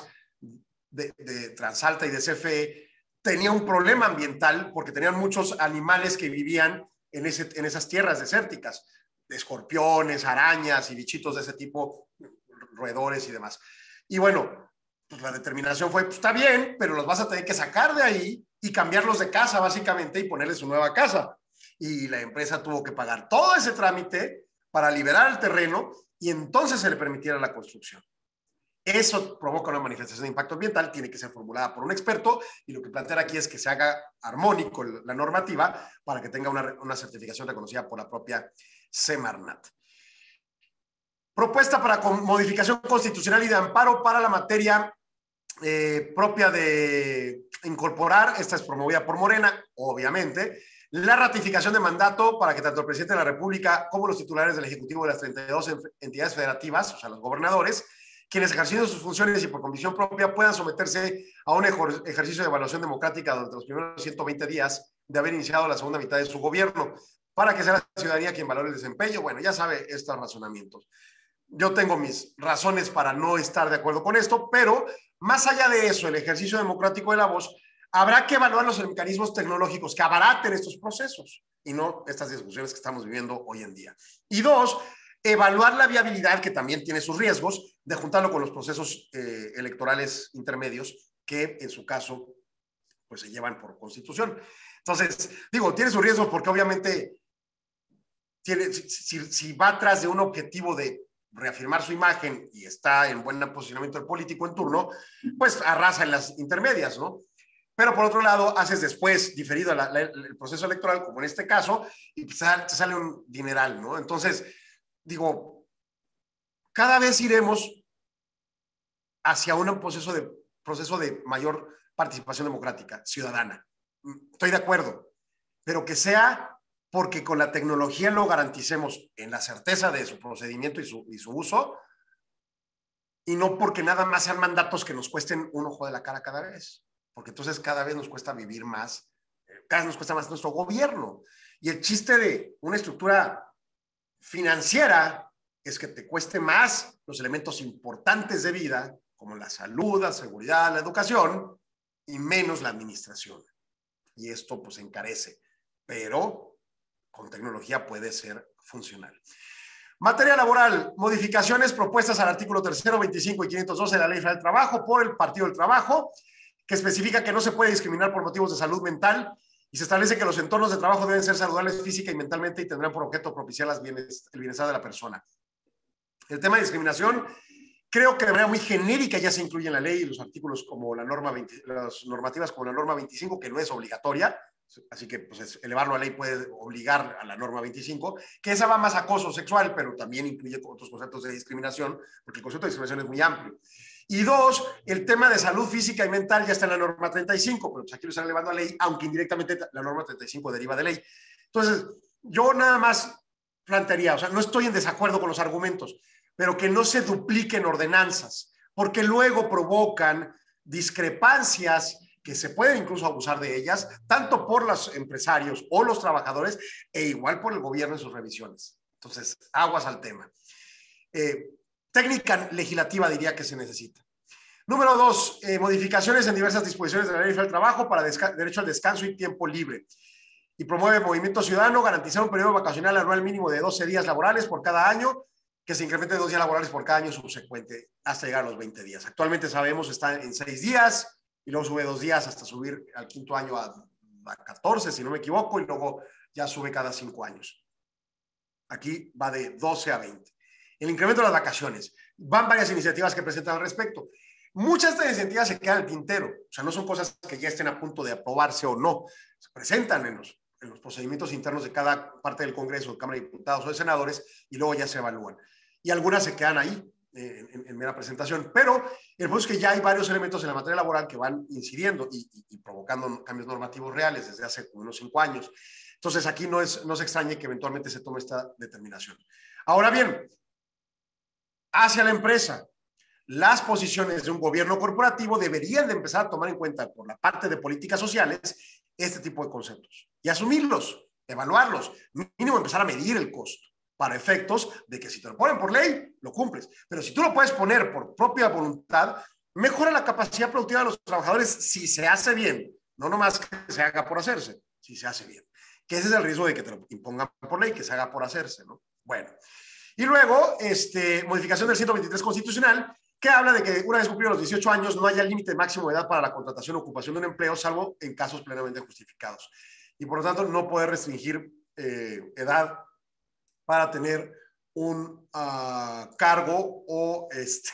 de Transalta y de CFE, tenía un problema ambiental porque tenían muchos animales que vivían en esas tierras desérticas, escorpiones, arañas y bichitos de ese tipo, roedores y demás. Y bueno, pues la determinación fue, pues está bien, pero los vas a tener que sacar de ahí y cambiarlos de casa básicamente y ponerles su nueva casa. Y la empresa tuvo que pagar todo ese trámite para liberar el terreno y entonces se le permitiera la construcción. Eso provoca una manifestación de impacto ambiental, tiene que ser formulada por un experto y lo que plantear aquí es que se haga armónico la normativa para que tenga una certificación reconocida por la propia Semarnat. Propuesta para modificación constitucional y de amparo para la materia propia de incorporar, esta es promovida por Morena, obviamente, la ratificación de mandato para que tanto el presidente de la República como los titulares del Ejecutivo de las 32 entidades federativas, o sea, los gobernadores, quienes ejerciendo sus funciones y por convicción propia puedan someterse a un ejercicio de evaluación democrática durante los primeros 120 días de haber iniciado la segunda mitad de su gobierno, para que sea la ciudadanía quien valore el desempeño. Bueno, ya sabe estos razonamientos. Yo tengo mis razones para no estar de acuerdo con esto, pero más allá de eso, el ejercicio democrático de la voz, habrá que evaluar los mecanismos tecnológicos que abaraten estos procesos y no estas discusiones que estamos viviendo hoy en día. Y dos, evaluar la viabilidad, que también tiene sus riesgos, de juntarlo con los procesos electorales intermedios que en su caso pues se llevan por constitución. Entonces, digo, tiene sus riesgos porque obviamente si va atrás de un objetivo de reafirmar su imagen y está en buen posicionamiento del político en turno, pues arrasa en las intermedias, ¿no? Pero por otro lado, haces después, diferido el proceso electoral, como en este caso, y te sale un dineral, ¿no? Entonces, digo, cada vez iremos hacia un proceso de mayor participación democrática, ciudadana. Estoy de acuerdo, pero que sea porque con la tecnología lo garanticemos en la certeza de su procedimiento y su uso, y no porque nada más sean mandatos que nos cuesten un ojo de la cara cada vez, porque entonces cada vez nos cuesta vivir más, cada vez nos cuesta más nuestro gobierno. Y el chiste de una estructura financiera es que te cueste más los elementos importantes de vida, como la salud, la seguridad, la educación, y menos la administración. Y esto pues encarece, pero con tecnología puede ser funcional. Materia laboral, modificaciones propuestas al artículo 3º, 25 y 512 de la Ley Federal del Trabajo por el Partido del Trabajo, que especifica que no se puede discriminar por motivos de salud mental y se establece que los entornos de trabajo deben ser saludables física y mentalmente y tendrán por objeto propiciar el bienestar de la persona. El tema de discriminación creo que de manera muy genérica ya se incluye en la ley los artículos como las normativas como la norma 25, que no es obligatoria, así que pues, elevarlo a ley puede obligar a la norma 25, que esa va más a acoso sexual, pero también incluye otros conceptos de discriminación, porque el concepto de discriminación es muy amplio. Y dos, el tema de salud física y mental ya está en la norma 35, pero pues aquí lo están elevando a ley, aunque indirectamente la norma 35 deriva de ley. Entonces, yo nada más plantearía, o sea, no estoy en desacuerdo con los argumentos, pero que no se dupliquen ordenanzas, porque luego provocan discrepancias que se pueden incluso abusar de ellas, tanto por los empresarios o los trabajadores, e igual por el gobierno en sus revisiones. Entonces, aguas al tema. Técnica legislativa diría que se necesita. Número 2, modificaciones en diversas disposiciones de la Ley Federal del Trabajo para derecho al descanso y tiempo libre. Y promueve movimiento ciudadano, garantizar un periodo vacacional anual mínimo de 12 días laborales por cada año, que se incremente 2 días laborales por cada año subsecuente hasta llegar a los 20 días. Actualmente sabemos está en 6 días y luego sube 2 días hasta subir al 5º año a 14, si no me equivoco, y luego ya sube cada 5 años. Aquí va de 12 a 20. El incremento de las vacaciones. Van varias iniciativas que presentan al respecto. Muchas de estas iniciativas se quedan al tintero, o sea, no son cosas que ya estén a punto de aprobarse o no. Se presentan en los procedimientos internos de cada parte del Congreso, de Cámara de Diputados o de Senadores, y luego ya se evalúan. Y algunas se quedan ahí en mera presentación, pero el punto es que ya hay varios elementos en la materia laboral que van incidiendo y provocando cambios normativos reales desde hace unos 5 años. Entonces aquí no se extrañe que eventualmente se tome esta determinación. Ahora bien, hacia la empresa, las posiciones de un gobierno corporativo deberían de empezar a tomar en cuenta por la parte de políticas sociales este tipo de conceptos y asumirlos, evaluarlos, mínimo empezar a medir el costo para efectos de que si te lo ponen por ley, lo cumples. Pero si tú lo puedes poner por propia voluntad, mejora la capacidad productiva de los trabajadores si se hace bien, no nomás que se haga por hacerse, si se hace bien. Que ese es el riesgo de que te lo impongan por ley, que se haga por hacerse, ¿no? Bueno. Y luego, modificación del 123 constitucional, que habla de que una vez cumplidos los 18 años no haya límite máximo de edad para la contratación o ocupación de un empleo, salvo en casos plenamente justificados. Y por lo tanto, no poder restringir edad para tener un cargo o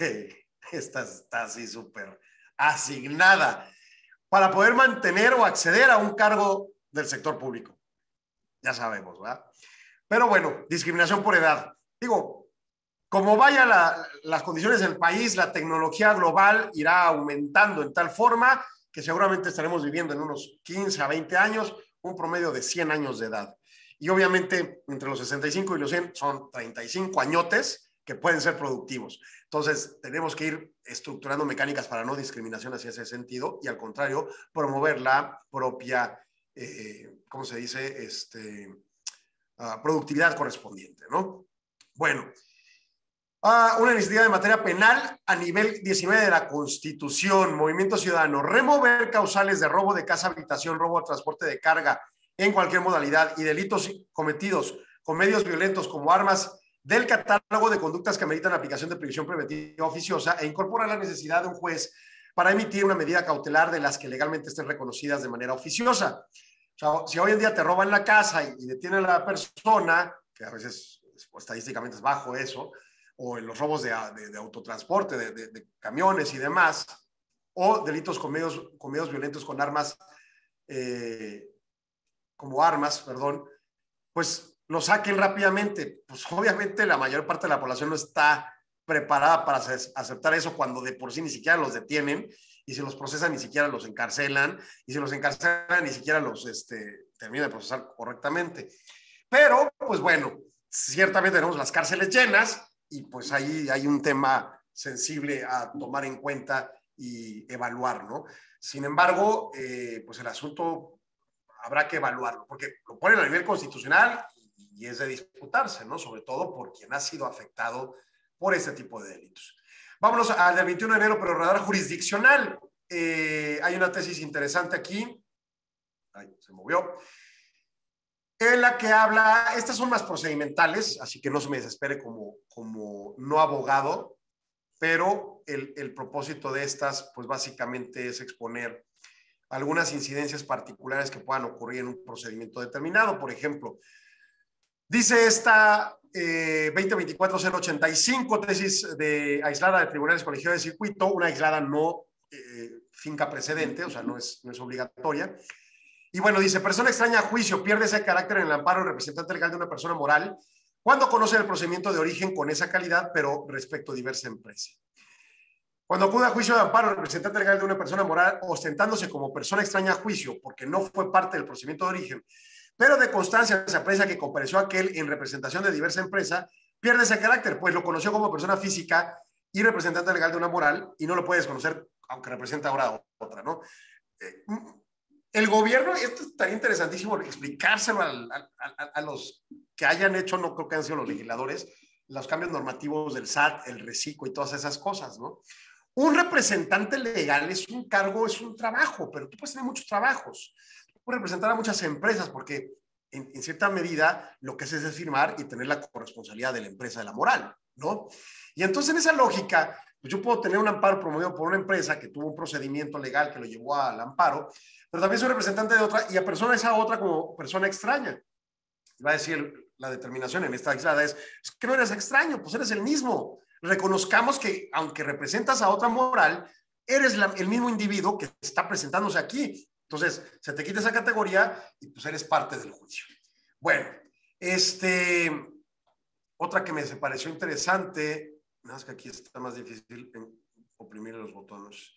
esta está así súper asignada para poder mantener o acceder a un cargo del sector público. Ya sabemos, ¿verdad? Pero bueno, discriminación por edad. Digo, como vayan las condiciones del país, la tecnología global irá aumentando en tal forma que seguramente estaremos viviendo en unos 15 a 20 años un promedio de 100 años de edad. Y obviamente entre los 65 y los 100 son 35 añotes que pueden ser productivos. Entonces tenemos que ir estructurando mecánicas para no discriminación hacia ese sentido y al contrario, promover la propia, ¿cómo se dice? Productividad correspondiente, ¿no? Bueno, una iniciativa de materia penal a nivel 19 de la Constitución, Movimiento Ciudadano, remover causales de robo de casa, habitación, robo de transporte de carga en cualquier modalidad y delitos cometidos con medios violentos como armas del catálogo de conductas que ameritan aplicación de previsión preventiva oficiosa e incorporar la necesidad de un juez para emitir una medida cautelar de las que legalmente estén reconocidas de manera oficiosa. O sea, si hoy en día te roban la casa y detienen a la persona, que a veces estadísticamente es bajo eso, o en los robos de autotransporte, de camiones y demás, o delitos con medios violentos con armas, pues lo saquen rápidamente. Pues obviamente la mayor parte de la población no está preparada para aceptar eso cuando de por sí ni siquiera los detienen, y si los procesan ni siquiera los encarcelan, y si los encarcelan ni siquiera los terminan de procesar correctamente. Pero, pues bueno, ciertamente tenemos las cárceles llenas y pues ahí hay un tema sensible a tomar en cuenta y evaluar, ¿no? Sin embargo, pues el asunto habrá que evaluarlo, porque lo ponen a nivel constitucional y es de disputarse, ¿no? Sobre todo por quien ha sido afectado por este tipo de delitos. Vámonos al del 21 de enero, pero radar jurisdiccional. Hay una tesis interesante aquí. Ay, se movió. En la que habla, estas son más procedimentales, así que no se me desespere como no abogado, pero el propósito de estas, pues básicamente es exponer algunas incidencias particulares que puedan ocurrir en un procedimiento determinado. Por ejemplo, dice esta 2024-085, tesis aislada de tribunales colegiados de circuito, una aislada no finca precedente, o sea, no es obligatoria. Y bueno, dice, persona extraña a juicio pierde ese carácter en el amparo del representante legal de una persona moral cuando conoce el procedimiento de origen con esa calidad, pero respecto a diversa empresa. Cuando acude a juicio de amparo el representante legal de una persona moral ostentándose como persona extraña a juicio porque no fue parte del procedimiento de origen, pero de constancia se aprecia que compareció aquel en representación de diversa empresa, pierde ese carácter, pues lo conoció como persona física y representante legal de una moral y no lo puede desconocer aunque representa ahora otra, ¿no? El gobierno, esto estaría interesantísimo explicárselo a los que hayan hecho, no creo que hayan sido los legisladores, los cambios normativos del SAT, el reciclo y todas esas cosas, ¿no? Un representante legal es un cargo, es un trabajo, pero tú puedes tener muchos trabajos. Tú puedes representar a muchas empresas porque en cierta medida lo que haces es firmar y tener la corresponsabilidad de la empresa de la moral, ¿no? Y entonces en esa lógica, pues yo puedo tener un amparo promovido por una empresa que tuvo un procedimiento legal que lo llevó al amparo, pero también soy representante de otra y apersona a esa otra como persona extraña. Va a decir la determinación en esta aislada es que no eres extraño, pues eres el mismo. Reconozcamos que aunque representas a otra moral, eres el mismo individuo que está presentándose aquí. Entonces, se te quita esa categoría y pues eres parte del juicio. Bueno, otra que me pareció interesante, nada más que aquí está más difícil en oprimir los botones.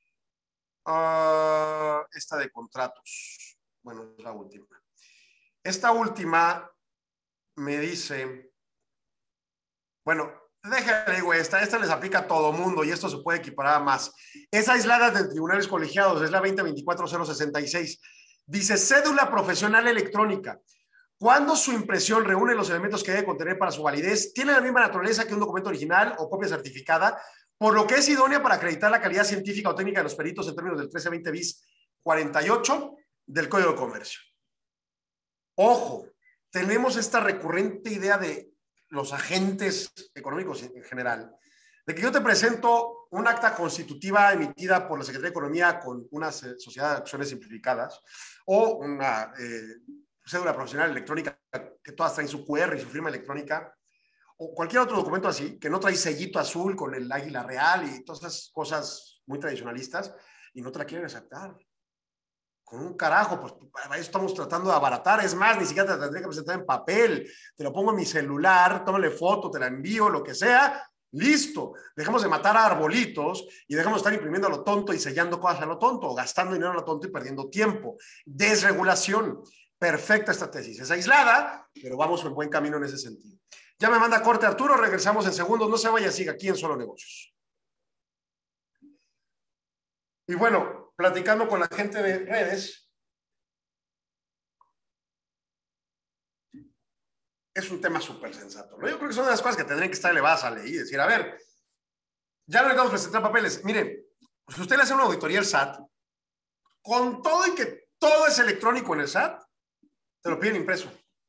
Esta de contratos. Bueno, es la última. Esta última me dice, bueno, déjale, digo, esta les aplica a todo mundo y esto se puede equiparar a más. Es aislada de tribunales colegiados, es la 2024-066. Dice, cédula profesional electrónica. Cuando su impresión reúne los elementos que debe contener para su validez, tiene la misma naturaleza que un documento original o copia certificada, por lo que es idónea para acreditar la calidad científica o técnica de los peritos en términos del 1320 bis 48 del Código de Comercio. Ojo, tenemos esta recurrente idea de los agentes económicos en general, de que yo te presento un acta constitutiva emitida por la Secretaría de Economía con una sociedad de acciones simplificadas o una cédula profesional electrónica que todas traen su QR y su firma electrónica, o cualquier otro documento así, que no trae sellito azul con el águila real y todas esas cosas muy tradicionalistas, y no te la quieren aceptar. Con un carajo, pues para eso estamos tratando de abaratar. Es más, ni siquiera te la tendría que presentar en papel. Te lo pongo en mi celular, tómale foto, te la envío, lo que sea, Listo, dejemos de matar a arbolitos y dejemos de estar imprimiendo a lo tonto y sellando cosas a lo tonto, o gastando dinero a lo tonto y perdiendo tiempo. Desregulación. Perfecta esta tesis. Es aislada, pero vamos en buen camino en ese sentido. Ya me manda corte Arturo, regresamos en segundos. No se vaya, siga aquí en Solo Negocios. Y bueno, platicando con la gente de redes, es un tema súper sensato, ¿no? Yo creo que son de las cosas que tendrían que estar elevadas a ley y decir, a ver, ya no necesitamos presentar papeles. Miren, si usted le hace una auditoría al SAT, con todo y que todo es electrónico en el SAT, te lo piden impreso.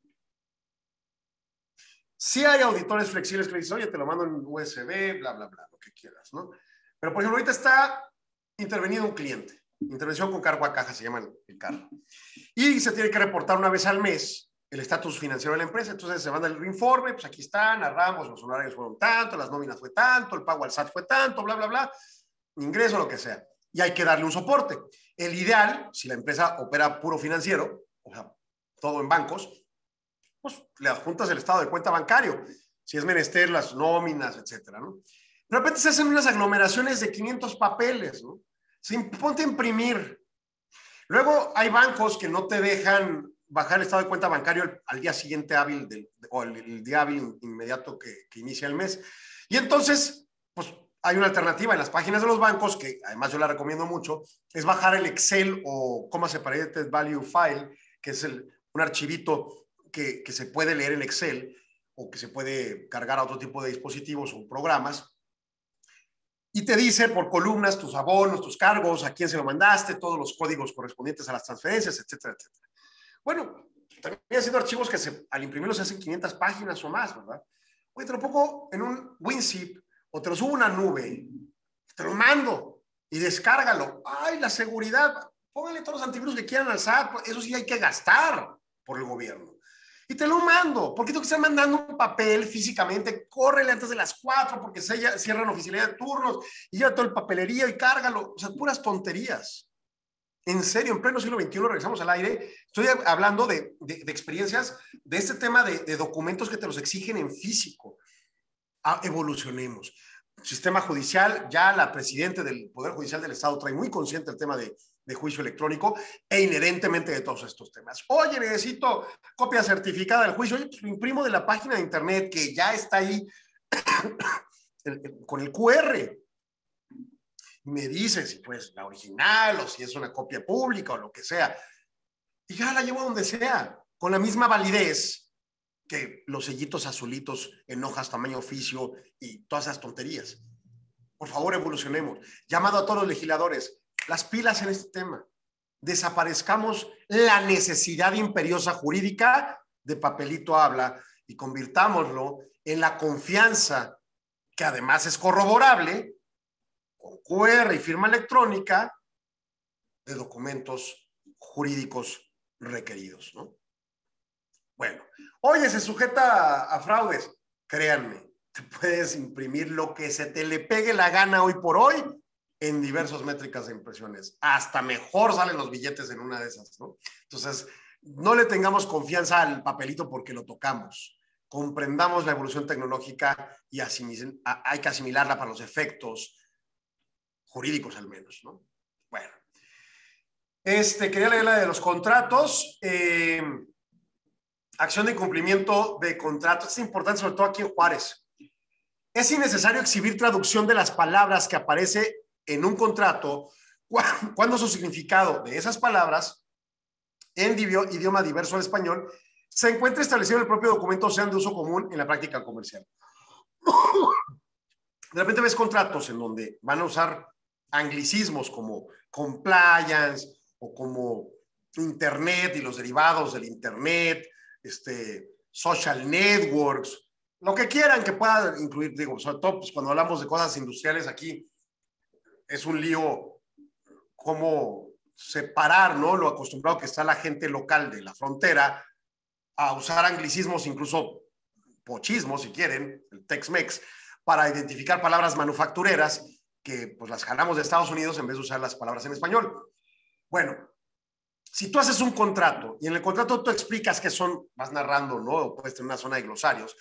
Sí hay auditores flexibles que le dicen, oye, te lo mando en USB, bla, bla, bla, lo que quieras, ¿no? Pero, por ejemplo, ahorita está intervenido un cliente. Intervención con cargo a caja se llama el cargo. Y se tiene que reportar una vez al mes el estatus financiero de la empresa. Entonces se manda el informe, pues aquí está, narramos, los honorarios fueron tanto, las nóminas fue tanto, el pago al SAT fue tanto, bla, bla, bla, ingreso, lo que sea. Y hay que darle un soporte. El ideal, si la empresa opera puro financiero, o sea, todo en bancos, pues le adjuntas el estado de cuenta bancario, si es menester las nóminas, etcétera, ¿no? De repente se hacen unas aglomeraciones de 500 papeles, ¿no? Ponte a imprimir. Luego hay bancos que no te dejan bajar el estado de cuenta bancario al día siguiente hábil o el día hábil inmediato que inicia el mes. Y entonces, pues hay una alternativa en las páginas de los bancos, que además yo la recomiendo mucho, es bajar el Excel o Comma Separated Value File, que es un archivito que se puede leer en Excel o que se puede cargar a otro tipo de dispositivos o programas. Y te dice por columnas tus abonos, tus cargos, a quién se lo mandaste, todos los códigos correspondientes a las transferencias, etcétera, etcétera. Bueno, también haciendo archivos que al imprimirlos se hacen 500 páginas o más, ¿verdad? Oye, te lo pongo en un WinZip o te lo subo a una nube, te lo mando y descárgalo. ¡Ay, la seguridad! Pónganle todos los antivirus que quieran al SAT, eso sí hay que gastar por el gobierno. Y te lo mando. ¿Por qué tengo que estar mandando un papel físicamente? Córrele antes de las 4 porque cierran oficialidad de turnos y lleva todo el papelería y cárgalo. O sea, puras tonterías. En serio, en pleno siglo XXI, regresamos al aire. Estoy hablando de experiencias de este tema de documentos que te los exigen en físico. Evolucionemos. Sistema judicial, ya la presidenta del Poder Judicial del Estado trae muy consciente el tema de juicio electrónico e inherentemente de todos estos temas. Oye, necesito copia certificada del juicio. Oye, pues lo imprimo de la página de internet que ya está ahí con el QR. Me dice si pues la original o si es una copia pública o lo que sea. Y ya la llevo a donde sea, con la misma validez que los sellitos azulitos en hojas tamaño oficio y todas esas tonterías. Por favor, evolucionemos. Llamado a todos los legisladores, las pilas en este tema. Desaparezcamos la necesidad imperiosa jurídica de papelito habla y convirtámoslo en la confianza, que además es corroborable, con QR y firma electrónica, de documentos jurídicos requeridos, ¿no? Bueno, oye, se sujeta a fraudes. Créanme, te puedes imprimir lo que se te le pegue la gana hoy por hoy en diversas métricas de impresiones. Hasta mejor salen los billetes en una de esas, ¿no? Entonces, no le tengamos confianza al papelito porque lo tocamos. Comprendamos la evolución tecnológica y hay que asimilarla para los efectos jurídicos al menos, ¿no? Bueno. Quería leer la de los contratos. Acción de incumplimiento de contratos. Es importante, sobre todo aquí en Juárez. Es innecesario exhibir traducción de las palabras que aparece en un contrato cuando su significado de esas palabras en idioma diverso al español se encuentra establecido en el propio documento o sean de uso común en la práctica comercial. De repente ves contratos en donde van a usar anglicismos como compliance o como internet y los derivados del internet, social networks, lo que quieran que pueda incluir, digo, sobre todo pues, cuando hablamos de cosas industriales aquí, es un lío cómo separar, ¿no? Lo acostumbrado que está la gente local de la frontera a usar anglicismos, incluso pochismos, si quieren, el Tex-Mex, para identificar palabras manufactureras que pues las jalamos de Estados Unidos en vez de usar las palabras en español. Bueno, si tú haces un contrato y en el contrato tú explicas qué son, vas narrando, ¿no? O puedes tener una zona de glosarios,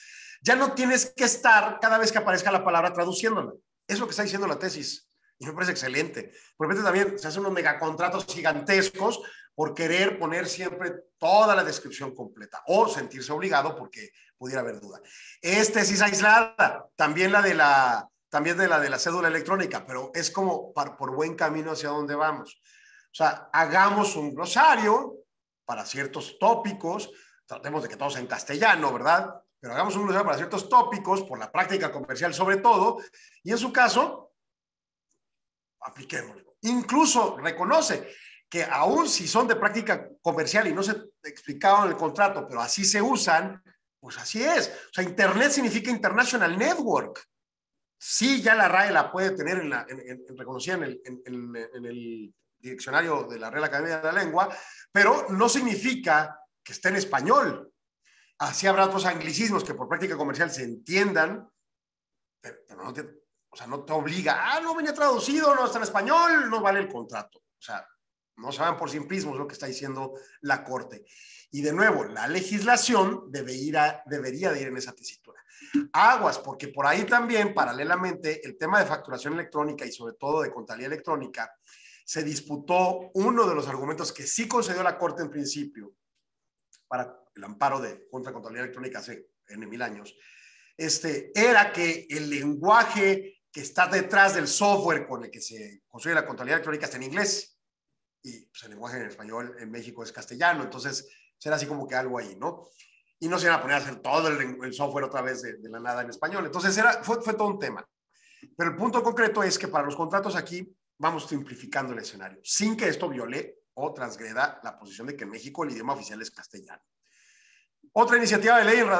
Ya no tienes que estar cada vez que aparezca la palabra traduciéndola. Es lo que está diciendo la tesis. Y me parece excelente. Por repente también se hacen unos megacontratos gigantescos por querer poner siempre toda la descripción completa o sentirse obligado porque pudiera haber duda. Es tesis aislada, también de la de la cédula electrónica, pero es como por buen camino hacia donde vamos. O sea, hagamos un glosario para ciertos tópicos, tratemos de que todo sea en castellano, ¿verdad? Pero hagamos un glosario para ciertos tópicos, por la práctica comercial sobre todo, y en su caso, apliquémoslo. Incluso reconoce que aún si son de práctica comercial y no se explicaban en el contrato, pero así se usan, pues así es. O sea, Internet significa International Network. Sí, ya la RAE la puede tener reconocida en el diccionario de la Real Academia de la Lengua, pero no significa que esté en español. Así habrá otros anglicismos que por práctica comercial se entiendan, pero no te... O sea, no te obliga, no venía traducido, no está en español, no vale el contrato. O sea, no se van por simplismo, es lo que está diciendo la Corte. Y de nuevo, la legislación debería de ir en esa tesitura. Aguas, porque por ahí también, paralelamente, el tema de facturación electrónica y sobre todo de contabilidad electrónica, se disputó uno de los argumentos que sí concedió la Corte en principio para el amparo contra contabilidad electrónica hace N,000 años, era que el lenguaje que está detrás del software con el que se construye la contabilidad electrónica está en inglés y pues, el lenguaje en español en México es castellano, entonces será así como que algo ahí, ¿no? Y no se iban a poner a hacer todo el software otra vez de la nada en español, entonces fue todo un tema. Pero el punto concreto es que para los contratos aquí vamos simplificando el escenario, sin que esto viole o transgreda la posición de que en México el idioma oficial es castellano. Otra iniciativa de ley en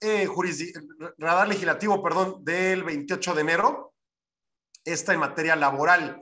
radar legislativo, del 28 de enero, esta en materia laboral,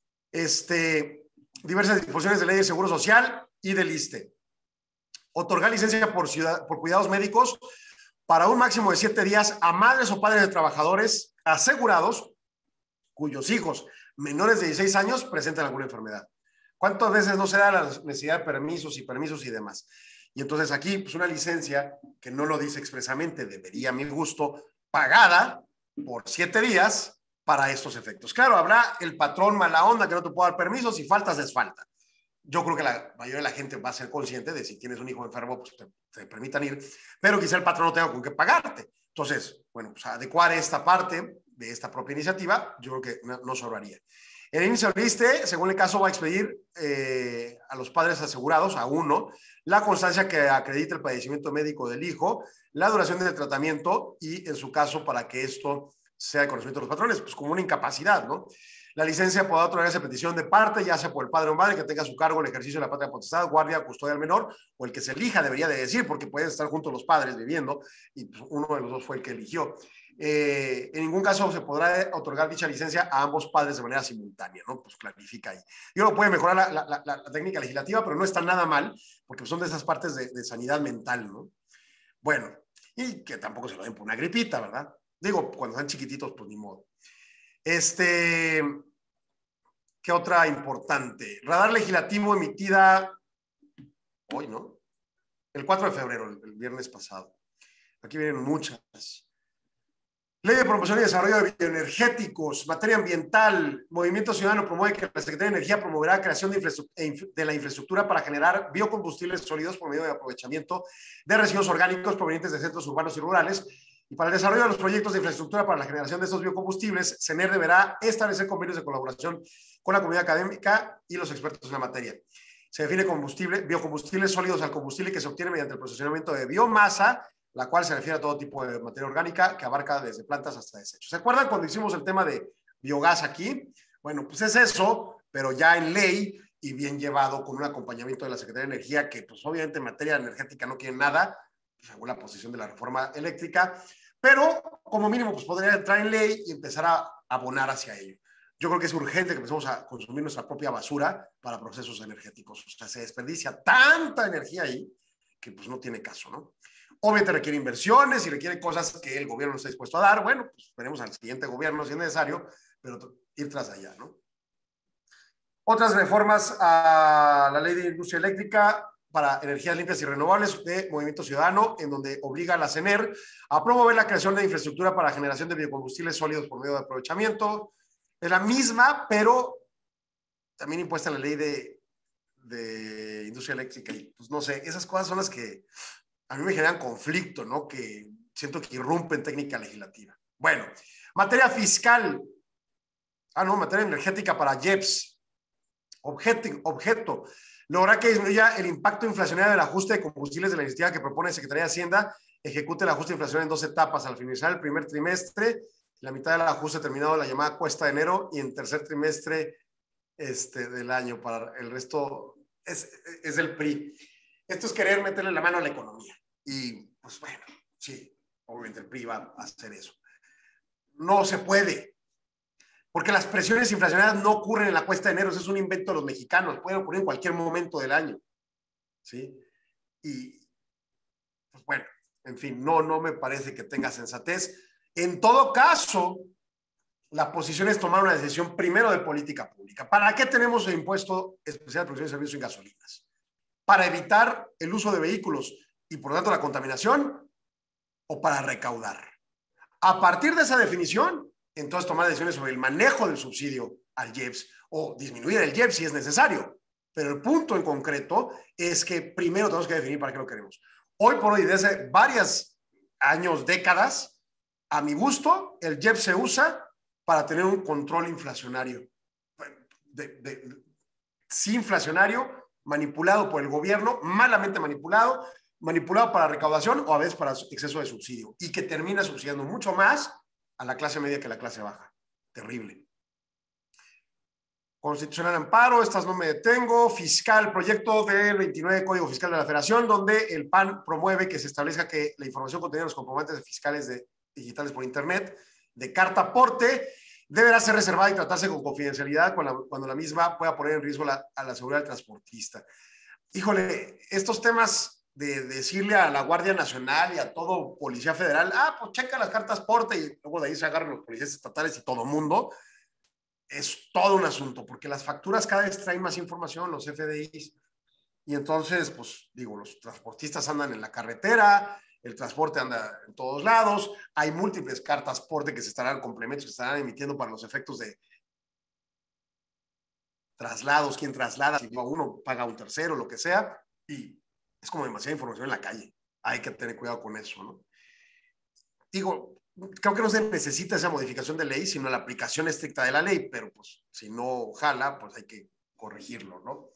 diversas disposiciones de ley de Seguro Social y del ISSSTE. Otorgar licencia por cuidados médicos para un máximo de 7 días a madres o padres de trabajadores asegurados cuyos hijos menores de 16 años presentan alguna enfermedad. ¿Cuántas veces no se da la necesidad de permisos y demás? Y entonces aquí, pues una licencia que no lo dice expresamente, debería, a mi gusto, pagada por 7 días para estos efectos. Claro, habrá el patrón mala onda que no te puede dar permisos, si faltas, es falta. Yo creo que la mayoría de la gente va a ser consciente de si tienes un hijo enfermo, pues te permitan ir, pero quizá el patrón no tenga con qué pagarte. Entonces, bueno, pues adecuar esta parte de esta propia iniciativa, yo creo que no sobraría. El inicio del ISSSTE, según el caso, va a expedir a los padres asegurados, a uno, la constancia que acredite el padecimiento médico del hijo, la duración del tratamiento y, en su caso, para que esto sea de conocimiento de los patrones, pues como una incapacidad, ¿no? La licencia podrá otorgarse a petición de parte, ya sea por el padre o madre que tenga a su cargo el ejercicio de la patria potestad, guardia, custodia del menor, o el que se elija, debería de decir, porque pueden estar juntos los padres viviendo, y pues uno de los dos fue el que eligió. En ningún caso se podrá otorgar dicha licencia a ambos padres de manera simultánea, ¿no? Pues clarifica ahí. Yo no puede mejorar la técnica legislativa, pero no está nada mal, porque son de esas partes de sanidad mental, ¿no? Bueno, y que tampoco se lo den por una gripita, ¿verdad? Digo, cuando están chiquititos, pues ni modo. ¿Qué otra importante? Radar legislativo emitida hoy, ¿no? El 4 de febrero, el viernes pasado. Aquí vienen muchas. Ley de promoción y desarrollo de bioenergéticos, materia ambiental. Movimiento Ciudadano promueve que la Secretaría de Energía promoverá la creación de la infraestructura para generar biocombustibles sólidos por medio de aprovechamiento de residuos orgánicos provenientes de centros urbanos y rurales. Y para el desarrollo de los proyectos de infraestructura para la generación de estos biocombustibles, CENER deberá establecer convenios de colaboración con la comunidad académica y los expertos en la materia. Se define biocombustibles sólidos al combustible que se obtiene mediante el procesamiento de biomasa, la cual se refiere a todo tipo de materia orgánica que abarca desde plantas hasta desechos. ¿Se acuerdan cuando hicimos el tema de biogás aquí? Bueno, pues es eso, pero ya en ley y bien llevado con un acompañamiento de la Secretaría de Energía, que pues obviamente en materia energética no quiere nada, según la posición de la reforma eléctrica, pero como mínimo pues podría entrar en ley y empezar a abonar hacia ello. Yo creo que es urgente que empecemos a consumir nuestra propia basura para procesos energéticos. O sea, se desperdicia tanta energía ahí que pues no tiene caso, ¿no? Obviamente requiere inversiones y requiere cosas que el gobierno no está dispuesto a dar. Bueno, pues esperemos al siguiente gobierno si es necesario, pero ir tras allá, ¿no? Otras reformas a la ley de industria eléctrica. para Energías Limpias y Renovables de Movimiento Ciudadano, en donde obliga a la CENER a promover la creación de infraestructura para generación de biocombustibles sólidos por medio de aprovechamiento. Es la misma, pero también impuesta en la ley de industria eléctrica. Y pues no sé, esas cosas son las que a mí me generan conflicto, ¿no? Que siento que irrumpen técnica legislativa. Bueno, materia fiscal. Materia energética para IEPS. Objeto. Lograr que disminuya el impacto inflacionario del ajuste de combustibles de la iniciativa que propone Secretaría de Hacienda. Ejecute el ajuste inflacionario en 2 etapas. Al finalizar el primer trimestre, la mitad del ajuste terminado la llamada cuesta de enero, y en tercer trimestre del año. Para el resto es el PRI. Esto es querer meterle la mano a la economía. Y pues bueno, sí, obviamente el PRI va a hacer eso. No se puede. Porque las presiones inflacionarias no ocurren en la cuesta de enero, eso es un invento de los mexicanos, pueden ocurrir en cualquier momento del año. ¿Sí? Y, pues bueno, en fin, no me parece que tenga sensatez. En todo caso, la posición es tomar una decisión primero de política pública. ¿Para qué tenemos el impuesto especial de producción de servicios en gasolinas? ¿Para evitar el uso de vehículos y por lo tanto la contaminación, o para recaudar? A partir de esa definición, entonces tomar decisiones sobre el manejo del subsidio al IEPS o disminuir el IEPS si es necesario. Pero el punto en concreto es que primero tenemos que definir para qué lo queremos. Hoy por hoy, desde varios años, décadas, a mi gusto, el IEPS se usa para tener un control inflacionario. Sí, inflacionario, manipulado por el gobierno, malamente manipulado para recaudación o a veces para exceso de subsidio, y que termina subsidiando mucho más a la clase media que a la clase baja. Terrible. Constitucional amparo, estas no me detengo. Fiscal, proyecto del 29 Código Fiscal de la Federación, donde el PAN promueve que se establezca que la información contenida en los comprobantes fiscales digitales por Internet de carta aporte deberá ser reservada y tratarse con confidencialidad cuando la misma pueda poner en riesgo a la seguridad del transportista. Híjole, estos temas de decirle a la Guardia Nacional y a todo policía federal, pues checa las cartas porte, y luego de ahí se agarran los policías estatales y todo mundo, es todo un asunto, porque las facturas cada vez traen más información, los FDIs, y entonces, pues digo, los transportistas andan en la carretera, el transporte anda en todos lados, hay múltiples cartas porte que se estarán, complementos que se estarán emitiendo para los efectos de traslados, quién traslada, si uno paga a un tercero, lo que sea, y es como demasiada información en la calle. Hay que tener cuidado con eso, ¿no? Digo, creo que no se necesita esa modificación de ley, sino la aplicación estricta de la ley, pero pues si no jala, pues hay que corregirlo, ¿no?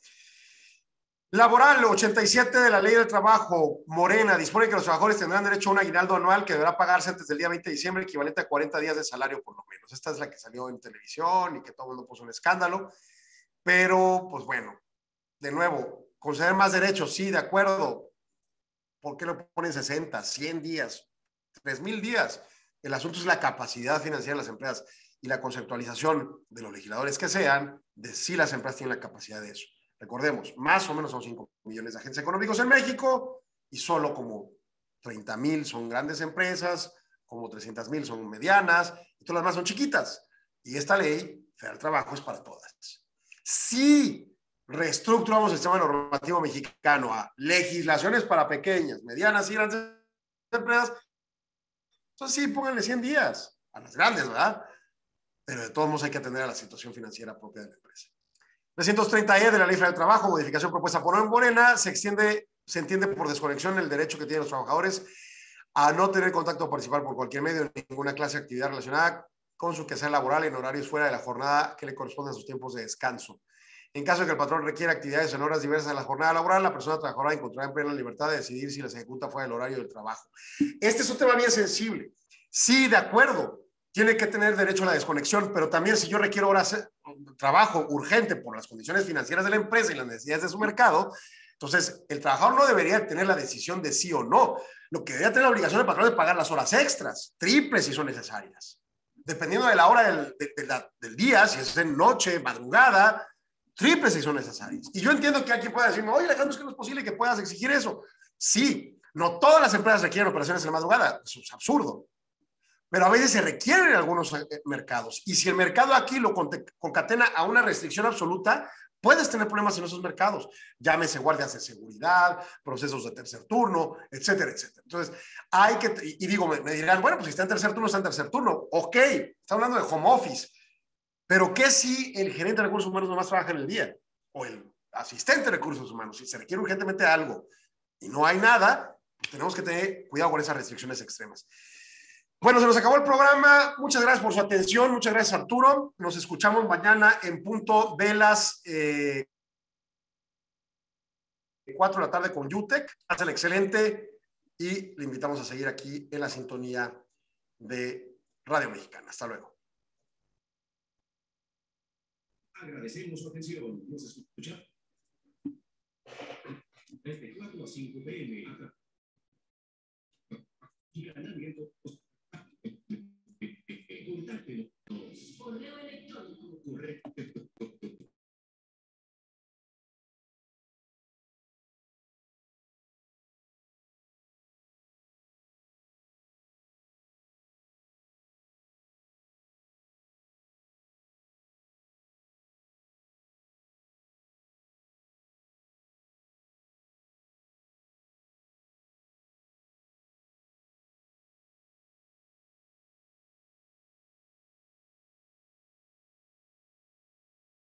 Laboral, 87 de la Ley del Trabajo, Morena, dispone que los trabajadores tendrán derecho a un aguinaldo anual que deberá pagarse antes del día 20 de diciembre, equivalente a 40 días de salario por lo menos. Esta es la que salió en televisión y que todo el mundo puso un escándalo, pero pues bueno, de nuevo, conceder más derechos, sí, de acuerdo. ¿Por qué lo ponen 60, 100 días, 3,000 días? El asunto es la capacidad financiera de las empresas y la conceptualización de los legisladores que sean de si las empresas tienen la capacidad de eso. Recordemos, más o menos son 5 millones de agentes económicos en México y solo como 30,000 son grandes empresas, como 300,000 son medianas y todas las demás son chiquitas. Y esta ley federal del trabajo es para todas. Si reestructuramos el sistema normativo mexicano a legislaciones para pequeñas, medianas y grandes empresas, entonces sí, pónganle 100 días a las grandes, ¿verdad? Pero de todos modos hay que atender a la situación financiera propia de la empresa. 330E de la Ley Federal del Trabajo, modificación propuesta por Morena, se entiende por desconexión el derecho que tienen los trabajadores a no tener contacto o participar por cualquier medio en ninguna clase de actividad relacionada con su quehacer laboral en horarios fuera de la jornada que le corresponden a sus tiempos de descanso. En caso de que el patrón requiera actividades en horas diversas de la jornada laboral, la persona trabajadora encontrará en plena libertad de decidir si las ejecuta fuera del horario del trabajo. Este es un tema bien sensible. Sí, de acuerdo, tiene que tener derecho a la desconexión, pero también si yo requiero horas de trabajo urgente por las condiciones financieras de la empresa y las necesidades de su mercado, entonces el trabajador no debería tener la decisión de sí o no. Lo que debería tener la obligación del patrón es pagar las horas extras, triples si son necesarias. Dependiendo de la hora del día, si es en noche, madrugada, triples si son necesarias. Y yo entiendo que alguien pueda decirme, oye, Alejandro, es que no es posible que puedas exigir eso. Sí, no todas las empresas requieren operaciones en la madrugada, eso es absurdo. Pero a veces se requieren en algunos mercados. Y si el mercado aquí lo concatena a una restricción absoluta, puedes tener problemas en esos mercados. Llámese guardias de seguridad, procesos de tercer turno, etcétera, etcétera. Entonces, hay que, y digo, me dirán, bueno, pues si está en tercer turno, está en tercer turno. Ok, está hablando de home office. Pero ¿qué si el gerente de recursos humanos nomás trabaja en el día? O el asistente de recursos humanos, si se requiere urgentemente algo y no hay nada, pues tenemos que tener cuidado con esas restricciones extremas. Bueno, se nos acabó el programa. Muchas gracias por su atención. Muchas gracias, Arturo. Nos escuchamos mañana en punto de las 4 de la tarde con UTEC. Hacen excelente y le invitamos a seguir aquí en la sintonía de Radio Mexicana. Hasta luego. Agradecemos su atención. Nos escucha desde 4 a 5 p.m. Y canal abierto.